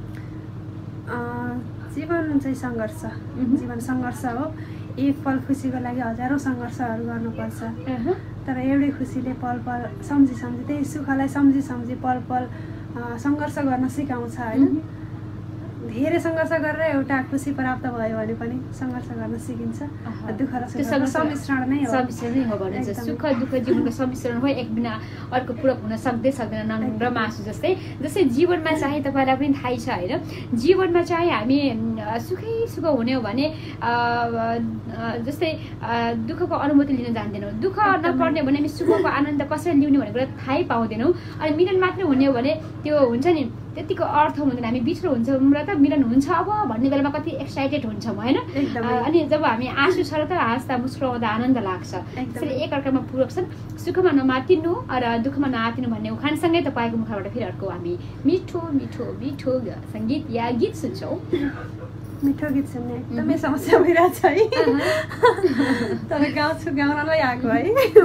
जीवन चाहिँ सङ्घर्ष जीवन सङ्घर्ष हो एक पल खुसीको लागि हजारौँ सङ्घर्षहरू गर्नुपर्छ तर एउटै खुसीले पल पल सम्झी त्यही सुखलाई सम्झी पल पल सङ्घर्ष गर्न सिकाउँछ होइन धेरै सङ्घर्ष गरेर एउटा खुसी प्राप्त भयो भने पनि सङ्घर्ष गर्न सिकिन्छ। दुःख र सुखको सम्मिश्रण नै हो
भनिन्छ। सुख दुःख जीवनको सम्मिश्रण हो, एक बिना अर्को पूरक हुन सक्दैन नङ र मासु जस्तै। जस्तै जीवनमा चाहिँ तपाईँलाई पनि थाहै छ होइन, जीवनमा चाहिँ हामी सुखै सुख हुने हो भने जस्तै दुःखको अनुभूति लिन जान्दैनौँ। दुःख नपर्ने भने हामी सुखको आनन्द कसरी लिउने भन्ने कुरा थाहै पाउँदैनौँ। अनि मिलन मात्रै हुने हो भने त्यो हुन्छ नि त्यतिको अर्थ हुँदैन। हामी बिछोड हुन्छौँ र त मिलन हुन्छ अब भन्ने बेलामा कति एक्साइटेड हुन्छौँ होइन। अनि जब हामी आँसु छ र त हाँस्दा मुस्कुराउँदा आनन्द लाग्छ। त्यसरी एकअर्कामा पूरक छन्। सुखमा नमातिनु र दुःखमा नआतिनु भन्ने उखानसँगै तपाईँको मुखबाट फेरि अर्को हामी मिठो मिठो मिठो सङ्गीत या गीत सुन्छौँ।
मिठो गीत सुन्ने एकदमै समस्या भइरहेछ है, तर गाउँछु गाउनलाई आएको है।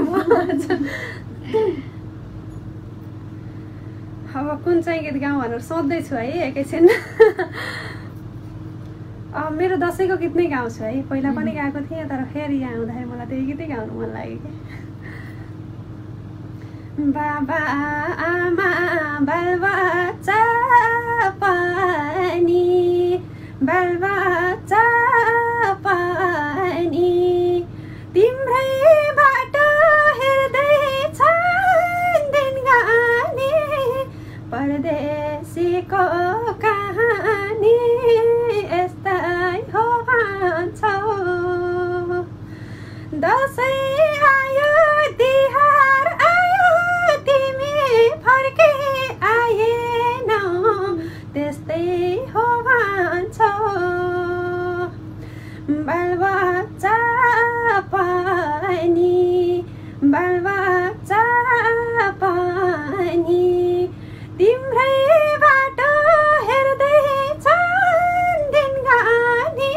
अब कुन चाहिँ गीत गाउँ भनेर सोच्दैछु है एकैछिन। मेरो दसैँको गीत नै गाउँछु है, पहिला पनि गाएको थिएँ तर फेरि यहाँ आउँदाखेरि मलाई त्यही गीतै गाउनु मन लाग्यो कि। बाबा आमा बालबच्चा पनि बालबच्चा पनि तिम्रैबाट हेर्दैछन् दिनगानी परदेशीको कहानी यस्तै हो भन्छौ। दसैँ आयो तिहार आयो तिमी फर्के आएनौ त्यस्तै हो भन्छौ। बालबच्चा पनि बालबच्चा पनि तिम्रैबाट हेर्दैछन् दिनगानी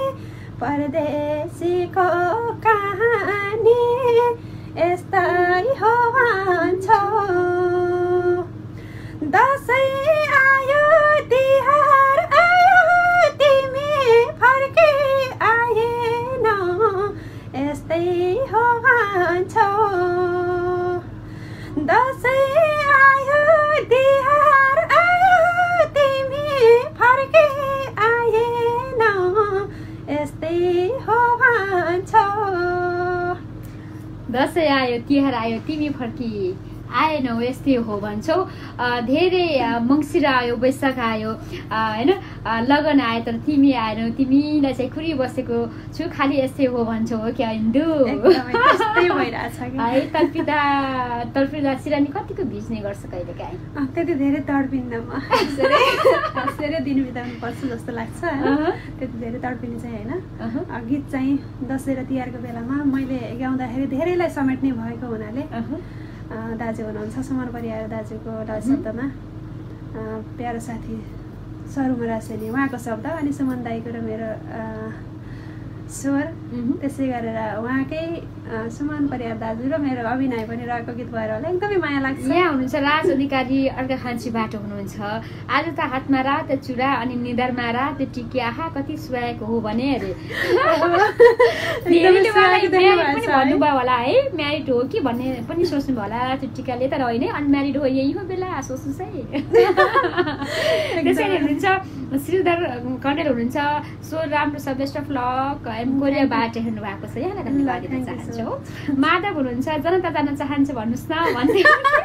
परदेशीको कहानी यस्तै हो भन्छौ। दसैँ आयो तिहार आयो तिमी फर्के आएनौ यस्तै हो भन्छौ। दसैँ आयो तिहार आयो तिमी फर्के आएनौ यस्तै हो भन्छौ।
दसैँ आयो तिहार आयो तिमी फर्की आएनौ यस्तै हो भन्छौ। धेरै मङ्सिर आयो वैशाख आयो होइन, लगन आयो तर तिमी आएनौ, तिमीलाई चाहिँ कुरी बसेको छु खालि यस्तै हो भन्छौ हो क्या हिन्दू है। तर्पिँदा सिरानी कतिको भिज्ने गर्छ कहिले काहीँ,
त्यति धेरै तडपिन्न म, धेरै दिन बिताउनु पर्छ जस्तो लाग्छ। त्यति धेरै तडपिने चाहिँ होइन। गीत चाहिँ दसैँ र तिहारको बेलामा मैले गाउँदाखेरि धेरैलाई समेट्ने भएको हुनाले दाजु हुनुहुन्छ सुमन परियार दाजुको शब्दमा प्यारो साथी सरुमा रासेनी उहाँको शब्द अनि सुमन दाईको र मेरो स्वर त्यसै गरेर उहाँकै सुमन परियार दाजु र मेरो अभिनय पनि रहेको गीत भएर होला एकदमै माया लाग्छ।
यहाँ हुनुहुन्छ राज अधिकारी अर्घाखाँचीबाट हुनुहुन्छ। आज त हातमा रात चुरा अनि निधारमा रात टिकी आहा कति सुहाएको हो भने अरे भन्नुभयो होला है, म्यारिड हो कि भन्ने पनि सोच्नु भयो होला त्यो टिकाले, तर होइन अनम्यारिड हो यही हो बेला सोच्नुहोस् है। त्यसैले हुनुहुन्छ श्रीधर कण्डेल हुनुहुन्छ। सो राम्रो छ, बेस्ट अफ लक, कोरियाबाट हेर्नु भएको छ, यहाँलाई धन्यवाद दिन चाहन्छु। माधव हुनुहुन्छ जनता जान चाहन्छ भन्नुहोस् न भन्दै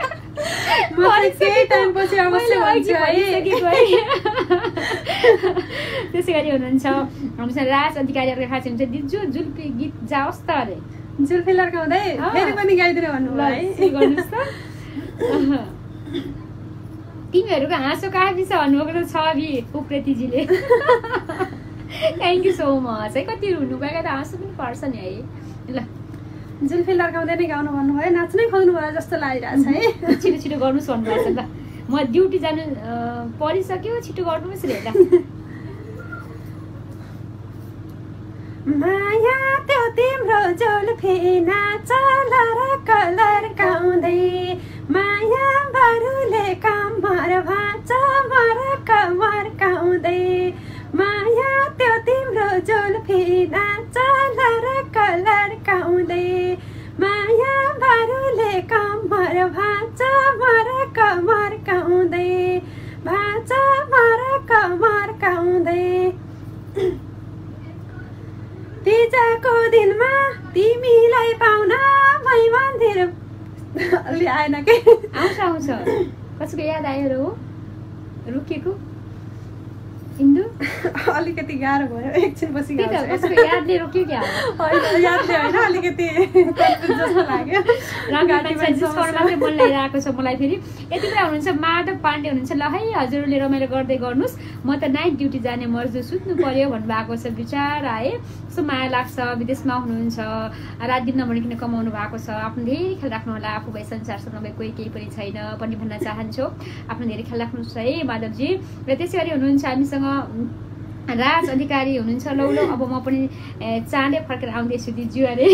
त्यसै गरी हुनुहुन्छ राज अधिकारी खाँची हुन्छ। दिजु जुल्फी गीत जाओस् त अरे
जुल्फी लड्काउँदै फेरि पनि गाइदिनु भन्नुभयो है,
गर्नुहोस् त। तिमीहरूको हाँसो काफी छ भन्नुभएको त छवि उप्रेतीजीले। थ्याङ्क यू सो मच है। कति रुनु गएको त हाँसो पनि पर्छ नि है। ल
जुल्फी लड्काउँदै नै गाउनु भन्नुभयो, नाच्नै खोज्नु भयो जस्तो लागिरहेछ है।
छिटो छिटो गर्नुहोस् भन्नुभएको छ। ल म ड्युटी जानु परिसक्यो, छिटो गर्नुहोस् रे।
माया त्यो तिम्रो जुल्फी नाचल र कलर गाउँदै माया बरुले कमर भाँच मर कमर गाउँदै माया त्यो तिम्रो जुल्फी नाचल र कलर गाउँदै माया बरुले कमर भाँच मर कमर गाउँदै भाँच मर कमर गाउँदै आएन के
आउँछ कसैको याद आयो हो रोकिएको इन्दु
अलिकति गाह्रो भयो एकछिन पछि
कसैको यादले रोक्यो क्या
यादले होइन अलिकति जस्तो लाग्यो
मात्रै मन लागिरहेको छ मलाई फेरि यति बेला हुनुहुन्छ माधव पाण्डे हुनुहुन्छ ल है हजुरहरूले रमाइलो गर्दै गर्नुहोस् म त नाइट ड्युटी जाने मर्जु सुत्नु पर्यो भन्नुभएको छ विचार आए कस्तो माया लाग्छ विदेशमा हुनुहुन्छ रात दिन नभनिकन कमाउनु भएको छ आफ्नो धेरै ख्याल राख्नु होला आफू भए संसारसँग नभए कोही केही पनि छैन पनि भन्न चाहन्छु आफ्नो धेरै ख्याल राख्नुहोस् है माधवजी र त्यसै गरी हुनुहुन्छ हामीसँग राज अधिकारी हुनुहुन्छ लौ अब म पनि चाँडै फर्केर आउँदैछु दिजु अरे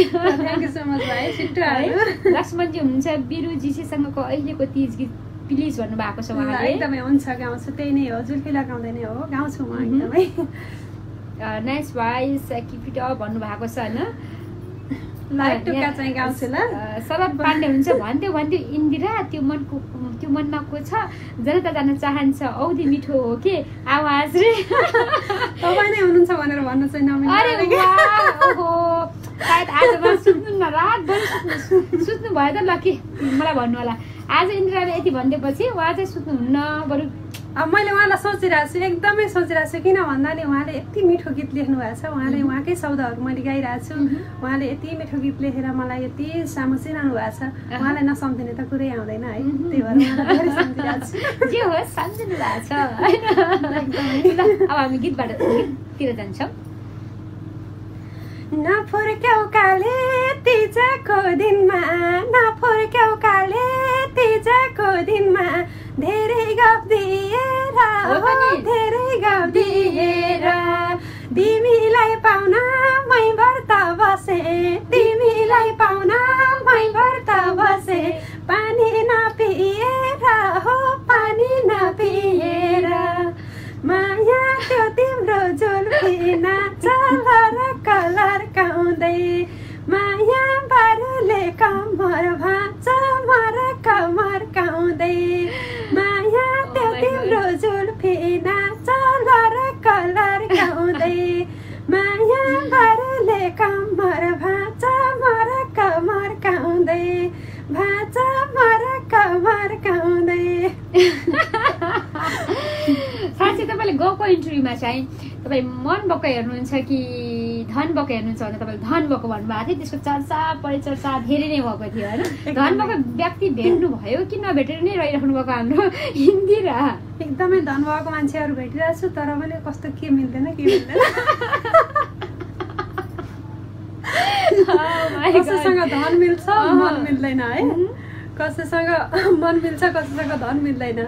लक्ष्मणजी हुनुहुन्छ बिरुजीसीसँगको अहिलेको तीज गीत प्लिज भन्नुभएको छ उहाँले
एकदमै हुन्छ गाउँछु त्यही नै हो जुल्फी लगाउँदै नै हो गाउँछु म एकदमै
nice voice keep it up भन्नुभएको छ होइन शरद पाण्डे हुन्छ भन्थ्यो इन्दिरा त्यो मनमा को छ जनता जान चाहन्छ औधी मिठो हो के आवाज रे
तपाईँ नै हुनुहुन्छ भनेर भन्न चाहिँ
अरे ओहो सायद आज सुत्नु न रातभरि सुत्नु भयो त ल के मलाई भन्नु होला आज इन्दिराले यति भनिदिएपछि उहाँ चाहिँ सुत्नुहुन्न बरु
अब मैले उहाँलाई सोचिरहेको छु एकदमै सोचिरहेको छु किन भन्दा नि उहाँले यति मिठो गीत लेख्नु भएको छ उहाँले उहाँकै शब्दहरू मैले गाइरहेको छु उहाँले यति मिठो गीत लेखेर मलाई यति सामु चिनाउनु भएको छ उहाँलाई नसम्झिने त कुरै आउँदैन है त्यही भएर
जे होस् सम्झिनु भएको छ अब हामी गीततिर जान्छौँ
नफुर्क्याउ काले तिजको दिनमा नफुर्क्याउ काले तिजको दिनमा धेरै गफ दिएर तिमीलाई पाउन मै व्रत बसे तिमीलाई पाउन मै व्रत बसे पानी नपिएर हो पानी नपिएर माया त्यो तिम्रो जुल्फी नाचल र कलर काउँदै माया बारुले कमर भाँच मर कमर काउँदै माया त्यो तिम्रो जुल्फी नाचल र कलर काउँदै माया बारुले कमर भाँच मर कमर काउँदै भाँच मर कमर काउँदै
साँच्चै तपाईँले गएको इन्टरभ्यूमा चाहिँ तपाईँ मन बक्क हेर्नुहुन्छ कि धन बक्क हेर्नुहुन्छ भने तपाईँले धन बक्क भन्नुभएको थियो त्यसको चर्चा परिचर्चा धेरै नै भएको थियो होइन धन बक्क व्यक्ति भेट्नु भयो कि नभेटेर नै रहिराख्नु भएको हाम्रो इन्दिरा
एकदमै धन भएको मान्छेहरू भेटिरहेको छु तर पनि कस्तो के मिल्दैन कसैसँग धन मिल्छ मन मिल्दैन है कसैसँग मन मिल्छ कसैसँग धन मिल्दैन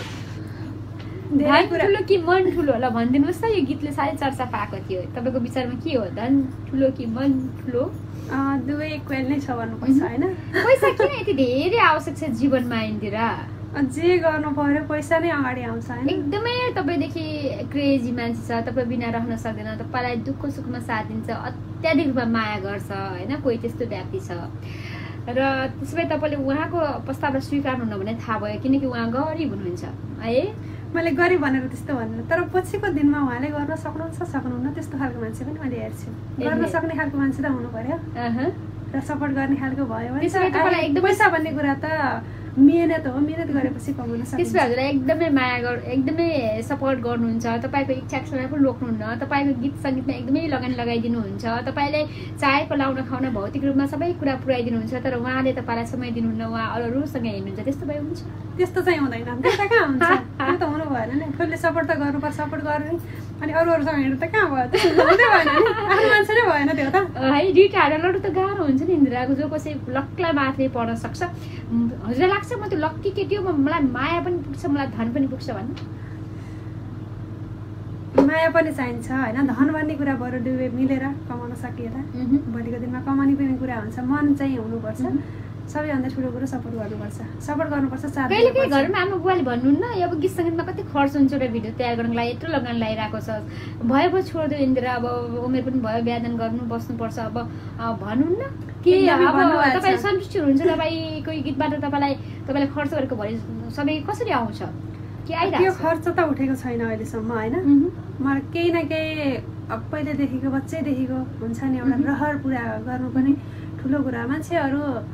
धन ठुलो कि मन ठुलो होला भनिदिनुहोस् न यो गीतले साह्रै चर्चा पाएको थियो तपाईँको विचारमा के हो धन ठुलो कि मन ठुलो
दुवै इक्वल नै छ भन्नुपर्छ होइन
पैसा किन यति धेरै आवश्यक छ जीवनमा इन्दिरा
जे गर्नु पर्यो पैसा नै अगाडि आउँछ होइन
एकदमै तपाईँदेखि क्रेजी मान्छे छ तपाईँ बिना रहन सक्दैन तपाईँलाई दुःख सुखमा साथ दिन्छ अत्याधिक रूपमा माया गर्छ होइन कोही त्यस्तो व्यक्ति छ र त्यसो भए तपाईँले उहाँको प्रस्तावलाई स्वीकार्नुहुन्न भने थाहा भयो किनकि उहाँ गरिब हुनुहुन्छ है
मैले गरिब भनेर त्यस्तो भन्नु तर पछिको दिनमा उहाँले गर्न सक्नुहुन्छ सक्नुहुन्न त्यस्तो खालको मान्छे पनि मैले हेर्छु गर्न सक्ने खालको मान्छे त हुनु पर्यो र सपोर्ट गर्ने खालको भयो भने पैसा भन्ने कुरा त मेहनत हो मेहनत गरेपछि कमाउन सक्छ
त्यसमा हजुरलाई एकदमै माया एकदमै सपोर्ट गर्नुहुन्छ तपाईँको इच्छाको समय पनि रोक्नुहुन्न तपाईँको गीत सङ्गीतमा एकदमै लगानी लगाइदिनुहुन्छ तपाईँले चाहेको लाउन खाउन भौतिक रूपमा सबै कुरा पुऱ्याइदिनुहुन्छ तर उहाँले तपाईँलाई समय दिनुहुन्न उहाँ अरूसँग हेर्नुहुन्छ त्यस्तो भए हुन्छ
त्यस्तो चाहिँ हुँदैन त्यस्तो कहाँ हुन्छ त्यो त हुनु भएन नि कसले सपोर्ट त गर्नुपर्छ सपोर्ट गर्ने अनि अरूहरूसँग हेर्नु त कहाँ भयो हुँदै भएन नि आफ्नो मान्छे नै भएन त्यो त
है दुईवटा हालेर लड्नु त गाह्रो हुन्छ नि इन्दिराको जो कसै लक्कलाई माथि पर्न सक्छ हजुरलाई लाग्छ म त्यो लक्की केटी हो मलाई माया पनि पुग्छ मलाई धन पनि पुग्छ भन्नु
माया पनि चाहिन्छ होइन धन भन्ने कुरा बरु दुवै मिलेर कमाउन सकिएला भोलिको दिनमा कमाउने पनि कुरा हुन्छ मन चाहिँ हुनुपर्छ सबैभन्दा ठुलो कुरो सपोर्ट गर्नुपर्छ
कहिले कहिले घरमा आफ्नो बुवाले भन्नुहुन्न अब गीत सङ्गीतमा कति खर्च हुन्छ एउटा भिडियो तयार गर्नको लागि यत्रो लगानी लगाइरहेको छ भयो छोडिदियो इन्दिरा अब उमेर पनि भयो बिहान गर्नु बस्नुपर्छ अब भन्नुहुन्न के अब तपाईँ सन्तुष्टि हुनुहुन्छ तपाईँको गीतबाट तपाईँलाई खर्च गरेको भरि सबै कसरी आउँछ के आइरहेको
त्यो खर्च त उठेको छैन अहिलेसम्म होइन मलाई केही न केही पहिलेदेखिको बच्चैदेखिको हुन्छ नि एउटा रहर पुरा गर्नु पनि ठुलो कुरा मान्छेहरू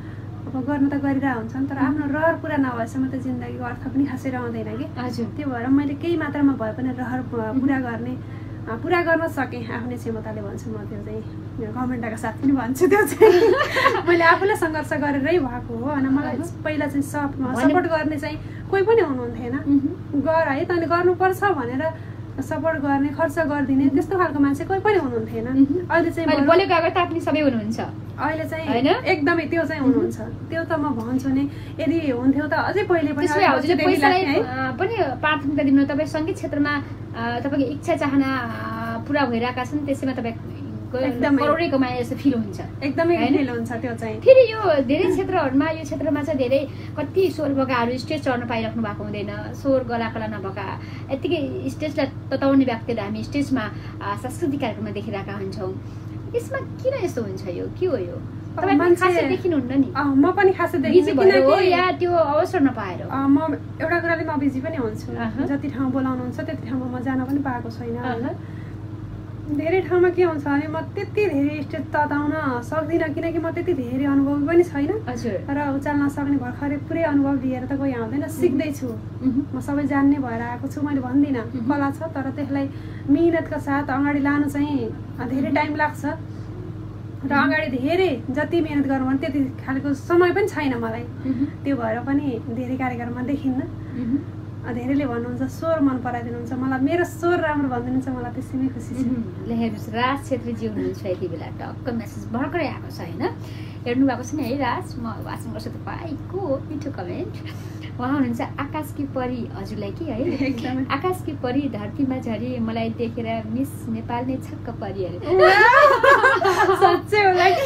अब गर्नु त गरिरहेको हुन्छ नि, तर आफ्नो रहर पुरा नभएसम्म त जिन्दगीको अर्थ पनि खासै रहँदैन कि। त्यो भएर मैले केही मात्रामा भए पनि रहर पुरा गर्न सकेँ आफ्नै क्षमताले भन्छु म। त्यो चाहिँ गभर्मेन्टका साथ पनि भन्छु, त्यो चाहिँ मैले आफूले सङ्घर्ष गरेरै भएको हो होइन। मलाई पहिला चाहिँ सपोर्ट गर्ने चाहिँ कोही पनि हुनुहुन्थेन। गर है तैँले गर्नुपर्छ भनेर सपोर्ट गर्ने, खर्च गरिदिने त्यस्तो खालको मान्छे कोही पनि हुनुहुन्थेन। अहिले चाहिँ अहिले चाहिँ एकदमै त्यो चाहिँ हुनुहुन्छ। त्यो त म भन्छु नि, यदि हुन्थ्यो त अझै पहिले पनि
प्राथमिकता दिनु। तपाईँ सङ्गीत क्षेत्रमा तपाईँको इच्छा चाहना पुरा भइरहेका छन्, त्यसैमा तपाईँ करोडै कमाए जस्तो फिल हुन्छ।
एकदमै फिल हुन्छ त्यो चाहिँ।
फेरि यो धेरै क्षेत्रहरूमा यो क्षेत्रमा चाहिँ धेरै कति स्वर बगाहरू स्टेज चढ्न पाइराख्नु भएको हुँदैन, स्वर गलाकला नभएका यत्तिकै स्टेजलाई तताउने व्यक्तिहरू हामी स्टेजमा सांस्कृतिक कार्यक्रममा देखिरहेका हुन्छौँ। यसमा किन यस्तो हुन्छ? यो के हो? यो खासै देखिनुहुन्न नि?
म पनि खासै देखिन्छु
या त्यो अवसर नपाएर।
म एउटा कुराले म बिजी पनि हुन्छु, जति ठाउँ बोलाउनुहुन्छ त्यति ठाउँमा म जान पनि पाएको छैन होइन। धेरै ठाउँमा के हुन्छ भने म त्यति धेरै स्टेज तताउन सक्दिनँ, किनकि म त्यति धेरै अनुभवी पनि छैन र उचाल्न नसक्ने भर्खरै पुरै अनुभव लिएर त कोही आउँदैन। सिक्दैछु, म सबै जान्ने भएर आएको छु मैले भन्दिनँ। कला छ तर त्यसलाई मिहिनेतका साथ अगाडि लानु चाहिँ धेरै टाइम लाग्छ र अगाडि धेरै जति मिहिनेत गरौँ भने त्यति खालको समय पनि छैन मलाई। त्यो भएर पनि धेरै कार्यक्रममा देखिन्न। धेरैले भन्नुहुन्छ स्वर मन पराइदिनुहुन्छ, मलाई मेरो स्वर राम्रो भनिदिनुहुन्छ, मलाई त्यसैमै खुसी छु।
हेर्नुहोस् राज छेत्रीजी हुनुहुन्छ यति बेला, टक्क मेसेज भर्खरै आएको छ होइन, हेर्नु भएको छ नि है राज? म वाचन गर्छु तपाईँको मिठो कमेन्ट। उहाँ हुनुहुन्छ आकाशकी परी हजुरलाई कि है? आकाशकी परी धरतीमा झरी मलाई देखेर मिस नेपाल नै छक्क परिहाल्यो।
साँच्चै होला कि?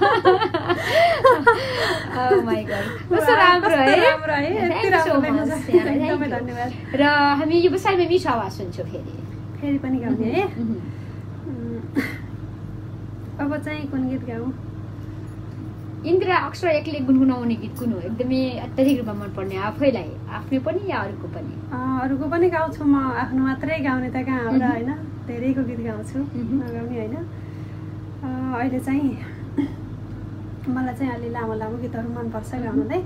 Oh my God, कस्तो राम्रो है।
एकदमै धन्यवाद।
र हामी यो विषयमा मिठो आवाज सुन्छौँ
फेरि पनि गाउने है। अब चाहिँ कुन गीत गाउँ?
इन्दिरा अक्सर एक्लै गुनगुनाउने गीत कुन हो एकदमै अत्याधिक रूपमा मनपर्ने आफैलाई, आफ्नो पनि या अरूको पनि?
अरूको पनि गाउँछु म, आफ्नो मात्रै गाउने त कहाँ हो र होइन। धेरैको गीत गाउँछु, नगाउने होइन। अहिले चाहिँ मलाई चाहिँ अलि लामो लामो गीतहरू मनपर्छ गाउनुलाई।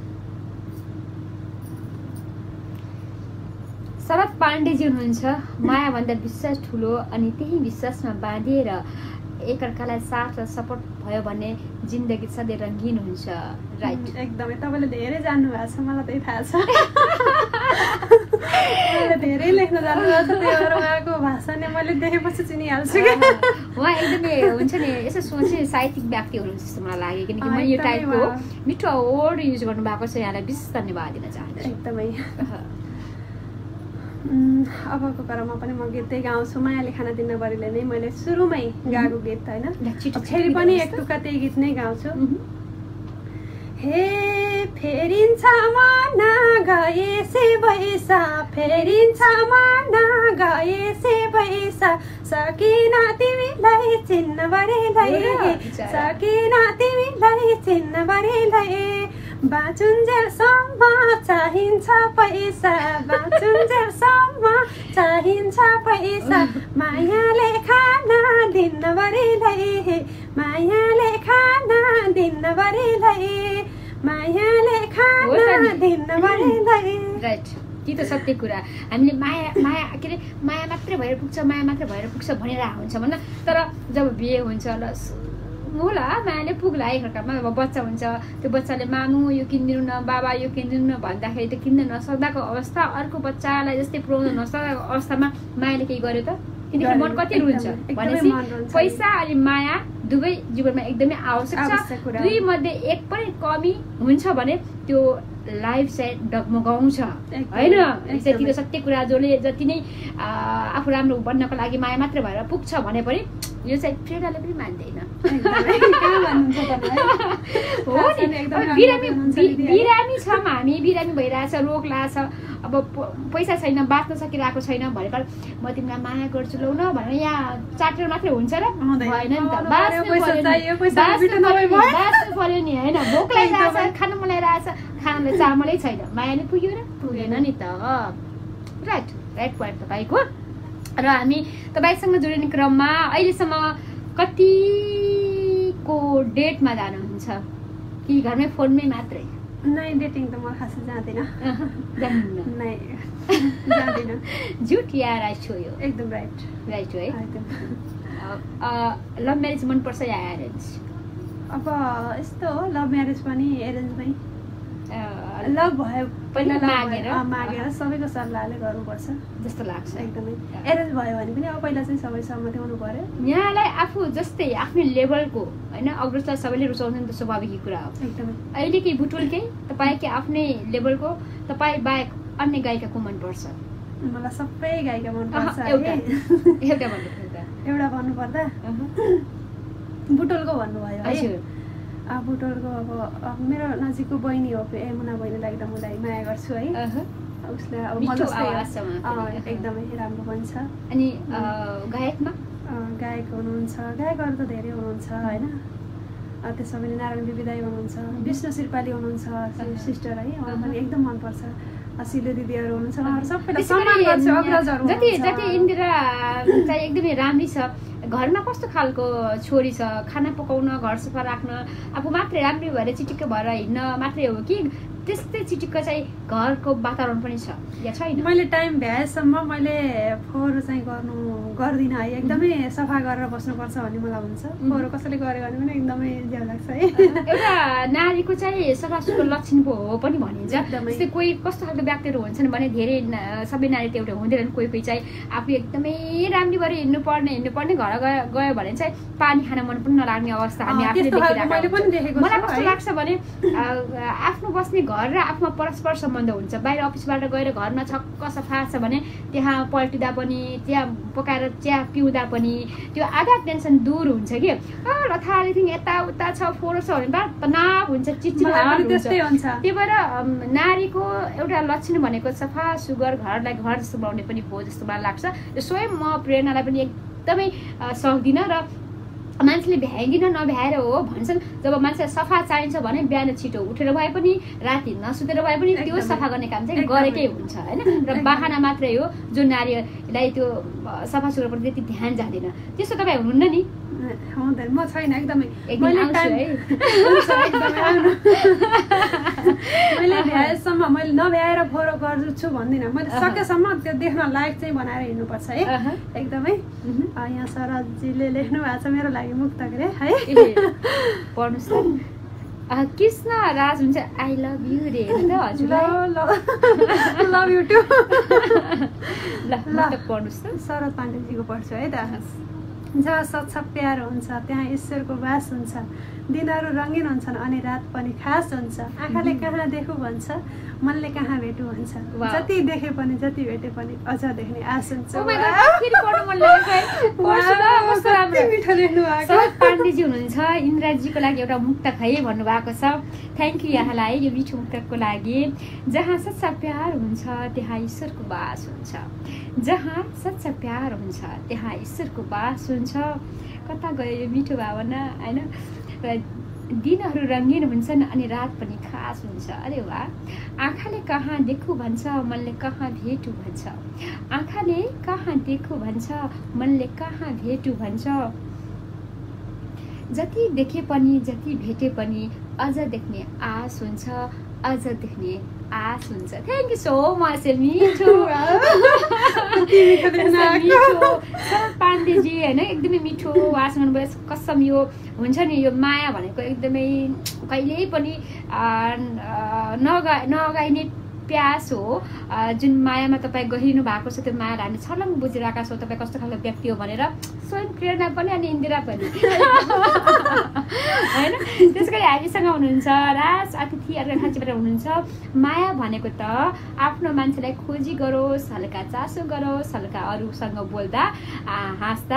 शरद पाण्डेजी हुनुहुन्छ मायाभन्दा विश्वास ठुलो, अनि त्यही विश्वासमा बाँधिएर एकअर्कालाई साथ र सपोर्ट भयो भने जिन्दगी सधैँ रङ्गीन हुन्छ। राइट,
एकदमै तपाईँले धेरै जान्नु भएको छ, मलाई त्यही थाहा छ। मैले धेरै लेख्न जान्नुभएको छ, त्यही भएर उहाँको भाषा नै मैले देखेपछि चिनिहाल्छु कि।
उहाँ एकदमै हुन्छ नि यसो सोचे साहित्यिक व्यक्ति हुनुहुन्छ जस्तो मलाई लाग्यो, किनकि मैले यो टाइपको मिठो वर्ड युज गर्नुभएको छ। यहाँलाई विशेष धन्यवाद दिन चाहन्छु।
एकदमै। अबको क्रममा पनि म गीतै गाउँछु। मायाले खाना दिन बरीले नै मैले सुरुमै गाएको गीत होइन, फेरि पनि एक टुक्का त्यही गीत नै गाउँछु। हे फेरिन्छ मन गएसे बैसा, फेरिन्छ मन गएसे बैसा, सकिन तिमीलाई चिन्न बरेलाई, सकिन तिमीलाई चिन्न बरेलाई, बाँचुन्जेलसम्म चाहिन्छ पैसा, बाँचुन्जेलसम्म चाहिन्छ पैसा, मायाले खाना दिन्न बरेलाई, मायाले खाना दिन्न बरेलाई, मायाले खाना दिन्न बरेलाई।
राइट, कि त सत्य कुरा। हामीले माया माया के अरे माया मात्रै भएर पुग्छ, माया मात्रै भएर पुग्छ भनेर हुन्छ भन्न, तर जब बिहे हुन्छ ल होला मायाले पुग्ला एकअर्कामा। अब बच्चा हुन्छ, त्यो बच्चाले मामु यो किनिदिनु न, बाबा यो किनिदिनु न भन्दाखेरि त किन्न नसक्दाको अवस्था, अर्को बच्चालाई जस्तै पुऱ्याउन नसक्दाको अवस्थामा मायाले केही गर्यो त? किनकि मन कति रुन्छ भनेपछि पैसा अनि माया दुवै जीवनमा एकदमै आवश्यक छ। दुई मध्ये एक पनि कमी हुन्छ भने त्यो लाइफ चाहिँ डगमगाउँछ होइन। त्यति त सत्य कुरा। जसले जति नै आफू राम्रो बन्नको लागि माया मात्र भएर पुग्छ भने पनि यो चाहिँ प्रेरणाले पनि मान्दैन। बिरामी छौँ हामी, बिरामी भइरहेछ, रोग लाग्छ, अब पैसा छैन, बाँच्न सकिरहेको छैन भनेर म तिमीलाई माया गर्छु लौ न भनेर यहाँ चार्टर मात्रै हुन्छ र? भएन नि त, बाँच्नु पर्यो नि होइन। भोक लागिरहेछ, खानु मन लागिरहेछ, खानालाई चामलै छैन, माया नै पुग्यो र? पुगेन नि त। राइट, राइट पोइन्ट तपाईँको। र हामी तपाईँसँग जोडिने क्रममा अहिलेसम्म कतिको डेटमा जानुहुन्छ कि घरमै फोनमै मात्रै?
नै डेटिङ त म खासै जाँदिनँ। नै जाँदिनँ।
झुट या राइट हो यो?
एकदम राइट।
राइट हो है। लभ म्यारेज मनपर्छ या एरेन्ज?
अब यस्तो हो, लभ म्यारेज पनि एरेन्जमै लभ भयो पहिला मागेर सबैको सल्लाहले गर्नुपर्छ
जस्तो लाग्छ।
एकदमै एरेन्ज भयो भने पनि अब पहिला चाहिँ सबै सहमति हुनु पर्यो।
यहाँलाई आफू जस्तै आफ्नै लेभलको होइन अग्रजलाई सबैले रुचाउँछन् त स्वाभाविक कुरा हो।
एकदमै
अहिलेकै बुटुलकै तपाईँकै आफ्नै लेभलको तपाईँ बाहेक अन्य गायिका को मनपर्छ?
मलाई सबै गायिका मनपर्छ। एउटा भन्नुपर्दा बुटोलको भन्नुभयो है। बुटोलको अब मेरो नजिकको बहिनी हो यमुना बहिनीलाई एकदम उसलाई माया गर्छु है। उसले अब एकदमै राम्रो पनि छ।
अनि गायकमा
गायक हुनुहुन्छ, गायकहरू त धेरै हुनुहुन्छ होइन। त्यसो भने नारायण विविदाई हुनुहुन्छ, विष्णु शिरपाली हुनुहुन्छ सिस्टर है, उहाँ पनि एकदम मनपर्छ। सिलु दिदीहरू हुनुहुन्छ, उहाँहरू सबैलाई सम्मान गर्छु। अग्रजहरू
जति इन्दिरा चाहिँ एकदमै राम्री छ। घरमा कस्तो खालको छोरी छ? खाना पकाउन, घर सफा राख्न, आफू मात्रै राम्री भएर चिटिक्क भएर हिँड्न मात्रै हो कि त्यस्तै चिटिक्क चाहिँ घरको वातावरण पनि छ या छैन?
मैले टाइम भ्याएसम्म मैले फोहोर चाहिँ गर्दिनँ है। एकदमै सफा गरेर बस्नुपर्छ भन्ने मलाई हुन्छ। फोहोर कसैले गर्यो भने पनि एकदमै ज्यादा लाग्छ है।
एउटा नारीको चाहिँ सफासुग्घर लक्षण पो हो पनि भनिन्छ। जस्तै कोही कस्तो खालको व्यक्तिहरू हुन्छन् भने धेरै सबै नारी त एउटा हुँदैनन्। कोही चाहिँ आफू एकदमै राम्री भएर हिँड्नुपर्ने घर गयो भने चाहिँ पानी खान मन पनि नलाग्ने अवस्था हामी आफूले देखिरहेको। मलाई कस्तो लाग्छ भने आफ्नो बस्ने घर र आफूमा परस्पर सम्बन्ध हुन्छ। बाहिर अफिसबाट गएर घरमा छक्क सफा छ भने त्यहाँ पल्टिँदा पनि, चिया पकाएर चिया पिउँदा पनि त्यो आधा टेन्सन दूर हुन्छ कि लथालिथिङ यताउता छ फोहोर छ भने तनाव हुन्छ, चिडचिड हुन्छ। त्यही भएर नारीको एउटा लक्षण भनेको सफा सुग्घर घरलाई घर जस्तो बनाउने पनि हो जस्तो मलाई लाग्छ। स्वयं म प्रेरणालाई पनि एकदमै सक्दिनँ र मान्छेले भ्याइदिन नभ्याएर हो भन्छन्। जब मान्छेलाई सफा चाहिन्छ भने बिहान छिटो उठेर भए पनि राति नसुतेर भए पनि त्यो सफा गर्ने काम चाहिँ गरेकै हुन्छ होइन। र बाहना मात्रै हो जो नारीलाई त्यो सफा सुग्घरप्रति त्यति ध्यान जाँदैन। त्यस्तो तपाईँ हुनुहुन्न नि?
म छैन एकदमै। मैले भ्याएसम्म मैले नभ्याएर फोहोर गर्छु भन्दिनँ। मैले सकेसम्म त्यो देख्न लायक चाहिँ बनाएर हिँड्नुपर्छ है एकदमै। यहाँ शरदजीले लेख्नु भएको छ मेरो लागि मुक्तक रे है,
पढ्नुहोस् त। कृष्ण राज हुन्छ आई लभ यु रे हजुरलाई।
Love you too.
ल पढ्नुहोस् त।
शरद पाण्डेजीको पढ्छु है त। जहाँ सच्चा प्यार हुन्छ त्यहाँ ईश्वरको वास हुन्छ। दिनहरू रङ्गीन हुन्छन् अनि रात पनि खास हुन्छ। आँखाले कहाँ देखु भन्छ, मनले कहाँ भेटु भन्छ। जति देखे पनि जति भेटे पनि अझ देख्ने आश हुन्छ।
पाण्डेजी हुनुहुन्छ, इन्द्राजीको लागि एउटा मुक्तक है भन्नुभएको छ। थ्याङ्क यू यहाँलाई यो मिठो मुक्तकको लागि। जहाँ सच्चा प्यार हुन्छ त्यहाँ ईश्वरको वास हुन्छ। जहाँ सच्चा प्यार हुन्छ त्यहाँ ईश्वरको वास हुन्छ। कता गयो यो मिठो भावना होइन। र दिनहरू रङ्गीन हुन्छन् अनि रात पनि खास हुन्छ। अरे वाह। आँखाले कहाँ देखु भन्छ, मनले कहाँ भेटु भन्छ। आँखाले कहाँ देखु भन्छ, मनले कहाँ भेटु भन्छ। जति देखे पनि जति भेटे पनि अझ देख्ने आश हुन्छ, अझ देख्ने आश हुन्छ। Thank you so much. मिठो पाण्डेजी होइन एकदमै मिठो आश गर्नुभयो। कसम यो हुन्छ नि यो माया भनेको एकदमै कहिल्यै पनि नअगाइने प्यास हो। जुन मायामा तपाईँ गहिरिनु भएको छ त्यो मायालाई हामी छलङ्ग बुझिरहेका छौँ तपाईँ कस्तो खालको व्यक्ति हो भनेर। स्वयं प्रेरणा पनि अनि इन्दिरा पनि होइन। त्यस गरी हामीसँग हुनुहुन्छ राज अतिथि अर्घाखाँचीबाट हुनुहुन्छ। माया भनेको त आफ्नो मान्छेलाई खोजी गरोस्, हल्का चासो गरोस्, हल्का अरूसँग बोल्दा हाँस्दा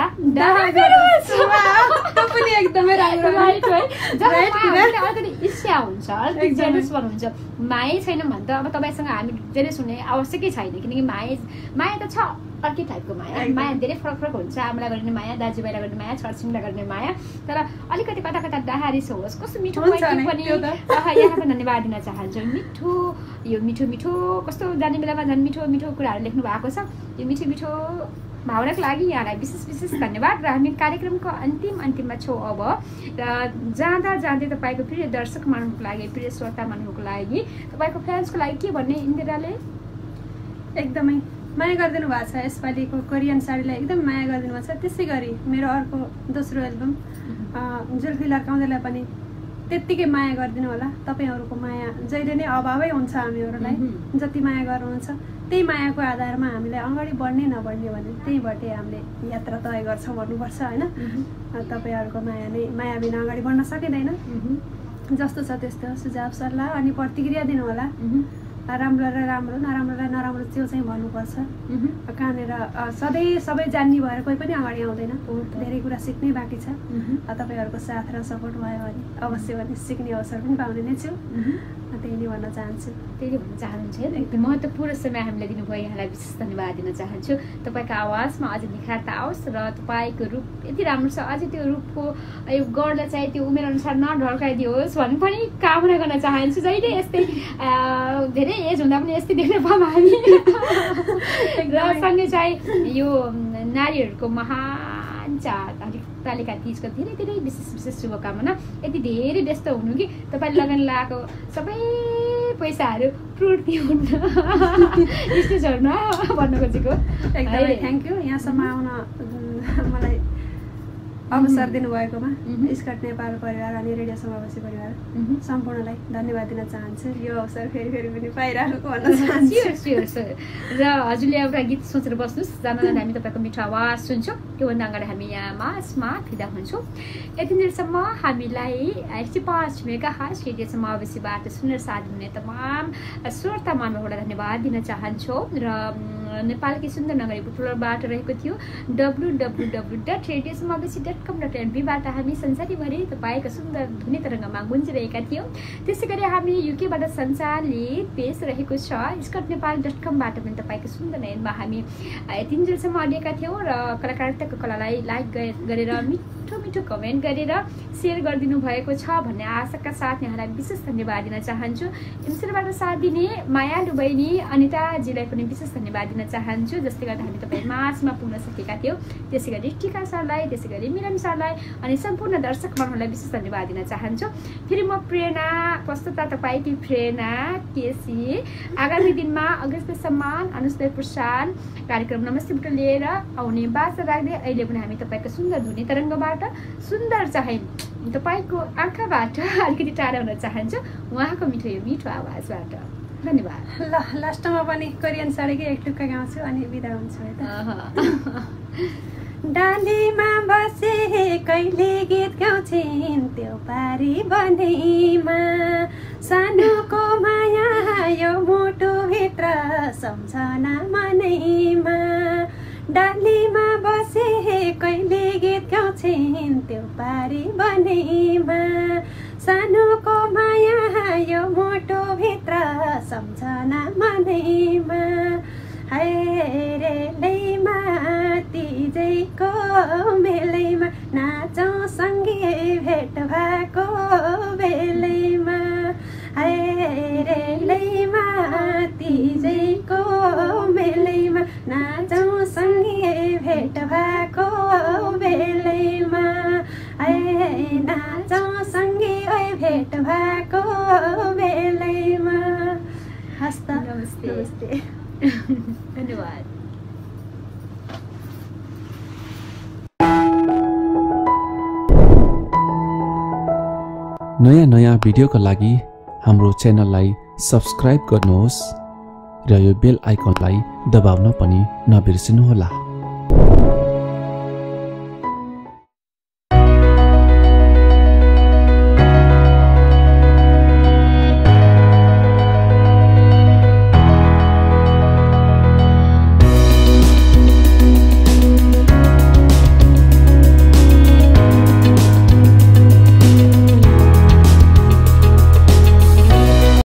एकदमै राम्रो
अलिकति इच्छा हुन्छ, अलिकति जेलस हुन्छ। मायै छैन भने त अब तपाईँसँग हामी जेलस हुने आवश्यकै छैन। किनकि माया त छ अर्कै टाइपको माया। माया धेरै फरक फरक हुन्छ। आमालाई गर्ने माया, दाजुभाइलाई गर्ने माया, छरछिमेकीलाई गर्ने माया। तर अलिकति कता कता डहारिस होस्। कस्तो मिठो पनि यहाँको धन्यवाद दिन चाहन्छु। मिठो यो मिठो मिठो कस्तो जाने बेलामा झन् मिठो मिठो कुराहरू लेख्नु भएको छ। यो मिठो मिठो भावनाको लागि यहाँलाई विशेष धन्यवाद। र हामी कार्यक्रमको अन्तिममा छौँ अब। र जाँदै तपाईँको प्रिय दर्शक मान्नुको लागि, प्रिय श्रोता मान्नुको लागि, तपाईँको फ्यान्सको लागि के भन्ने इन्दिराले?
एकदमै माया गरिदिनु भएको छ। यसपालिको कोरियन साडीलाई एकदम माया गरिदिनु भएको छ। त्यसै गरी मेरो अर्को दोस्रो एल्बम जुल्फी लर्काउँदैलाई पनि त्यत्तिकै माया गरिदिनु होला। तपाईँहरूको माया जहिले नै अभावै हुन्छ हामीहरूलाई। जति माया गर्नुहुन्छ त्यही मायाको आधारमा हामीले अगाडि बढ्ने नबढ्ने भने त्यहीबाट हामीले यात्रा तय गर्छौँ भन्नुपर्छ होइन। तपाईँहरूको माया बिना अगाडि बढ्न सकिँदैन। जस्तो छ त्यस्तो सुझाव सल्लाह अनि प्रतिक्रिया दिनु होला। राम्रोलाई राम्रो, नराम्रोलाई नराम्रो त्यो चाहिँ भन्नुपर्छ। कहाँनिर सधैँ सबै जान्ने भएर कोही पनि अगाडि आउँदैन। धेरै कुरा सिक्नै बाँकी छ। तपाईँहरूको साथ र सपोर्ट भयो भने अवश्य भने सिक्ने अवसर पनि पाउने नै छु। त्यही नै भन्न चाहन्छु।
त्यही भन्न चाहनुहुन्छ एकदम महत्त्वपूर्ण समय हामीलाई दिनुभयो, यहाँलाई विशेष धन्यवाद दिन चाहन्छु। तपाईँको आवाजमा अझै निखारता आओस् र तपाईँको रूप यति राम्रो छ, अझै त्यो रूपको यो गढलाई चाहिँ त्यो उमेर अनुसार नढल्काइदियोस् भन्ने पनि कामना गर्न चाहन्छु। जहिले यस्तै धेरै एज हुँदा पनि यस्तै देख्न पाऊँ हामी। र सँगै चाहिँ यो नारीहरूको महान चाड तालिका तीजको धेरै विशेष शुभकामना। यति धेरै व्यस्त हुनु कि तपाईँले लगन लगाएको सबै पैसाहरू पूर्ति हुन्न स्टेजहरूमा भन्न खोजेको।
एकदमै थ्याङ्क यू यहाँसम्म आउन मलाई अवसर दिनुभएकोमा स्कट नेपाल परिवार अनि रेडियो समावेशी परिवार सम्पूर्णलाई धन्यवाद दिन चाहन्छु। यो अवसर फेरि पनि पाइरहेको भन्न चाहन्छु।
र हजुरले एउटा गीत सोचेर बस्नुहोस्, जाँदा हामी तपाईँको मिठो आवाज सुन्छौँ। त्योभन्दा अगाडि हामी यहाँ मासमा फिदा हुन्छौँ। यतिन्जेलसम्म हामीलाई 105 मेगाहर्ज रेडियो समावेशीबाट सुनेर साथ दिने तमाम श्रोता मानवहरूलाई धन्यवाद दिन चाहन्छौँ। र नेपालकै सुन्दर नगरी बुटवलबाट रहेको थियो www.radiosamaweshi.com.np बाट हामी संसारभरि तपाईँको सुन्दर ध्वनि तरङ्गमा गुन्जिरहेका थियौँ। त्यसै गरी हामी युकेबाट सञ्चालित पेश रहेको छ skutnepal.com बाट पनि तपाईँको सुन्दर नयनमा हामी यतिन्जेलसम्म अडिएका थियौँ। र कलाकारिताको कलालाई लाइक गरेर मिठो कमेन्ट गरेर सेयर गरिदिनु भएको छ भन्ने आशाका साथ यहाँलाई विशेष धन्यवाद दिन चाहन्छु। एमसिलबाट साथ दिने मायालु बहिनी अनिताजीलाई पनि विशेष धन्यवाद दिन चाहन्छु, जसले गर्दा हामी तपाईँ मार्चमा पुग्न सकेका थियौँ। त्यसै गरी टिका सरलाई, त्यसै गरी मिलन सरलाई अनि सम्पूर्ण दर्शक मनहरूलाई विशेष धन्यवाद दिन चाहन्छु। फेरि म प्रेरणा प्रस्तुता तपाईँकी प्रेरणा केसी आगामी दिनमा अगस्त सम्मान अनुष्ठेय प्रसाद कार्यक्रम नमस्ते बुटो लिएर आउने बाचा राख्दै अहिले पनि हामी तपाईँको सुन्दर ध्वनि तरङ्गबाट सुन्दर चाहिँ तपाईँको आँखाबाट अलिकति टाढा हुन चाहन्छु उहाँको मिठो आवाजबाट। धन्यवाद।
ल लास्टमा पनि कोरियन साडीकै एक टुक्का गाउँछु अनि बिदा हुन्छु है त। डालीमा बसे कहिले गीत गाउँछिन् त्यो पारी बनेमा सानोको माया यो मुटुभित्र सम्झना मनैमा। डालीमा बसे कहिले गीत गाउँछिन् त्यो पारी बनेमा सानोको माया यो मुटुभित्र सम्झना मनैमा। हैरेलैमा तिजैको मेलैमा नाचौँ सँगै भेट भएको बेलैमा। हैरेलैमा तिजैको मेलैमा नाचौँ सँगै भेट भएको बेलैमा। नाचौँ सँगै भेट भएको बेलैमा। हस्त नमस्ते।
धन्यवाद।
नयाँ भिडियोका लागि हाम्रो च्यानललाई सब्स्क्राइब गर्नुहोस् र यो बेल आइकनलाई दबाउन पनि नबिर्सिनुहोला।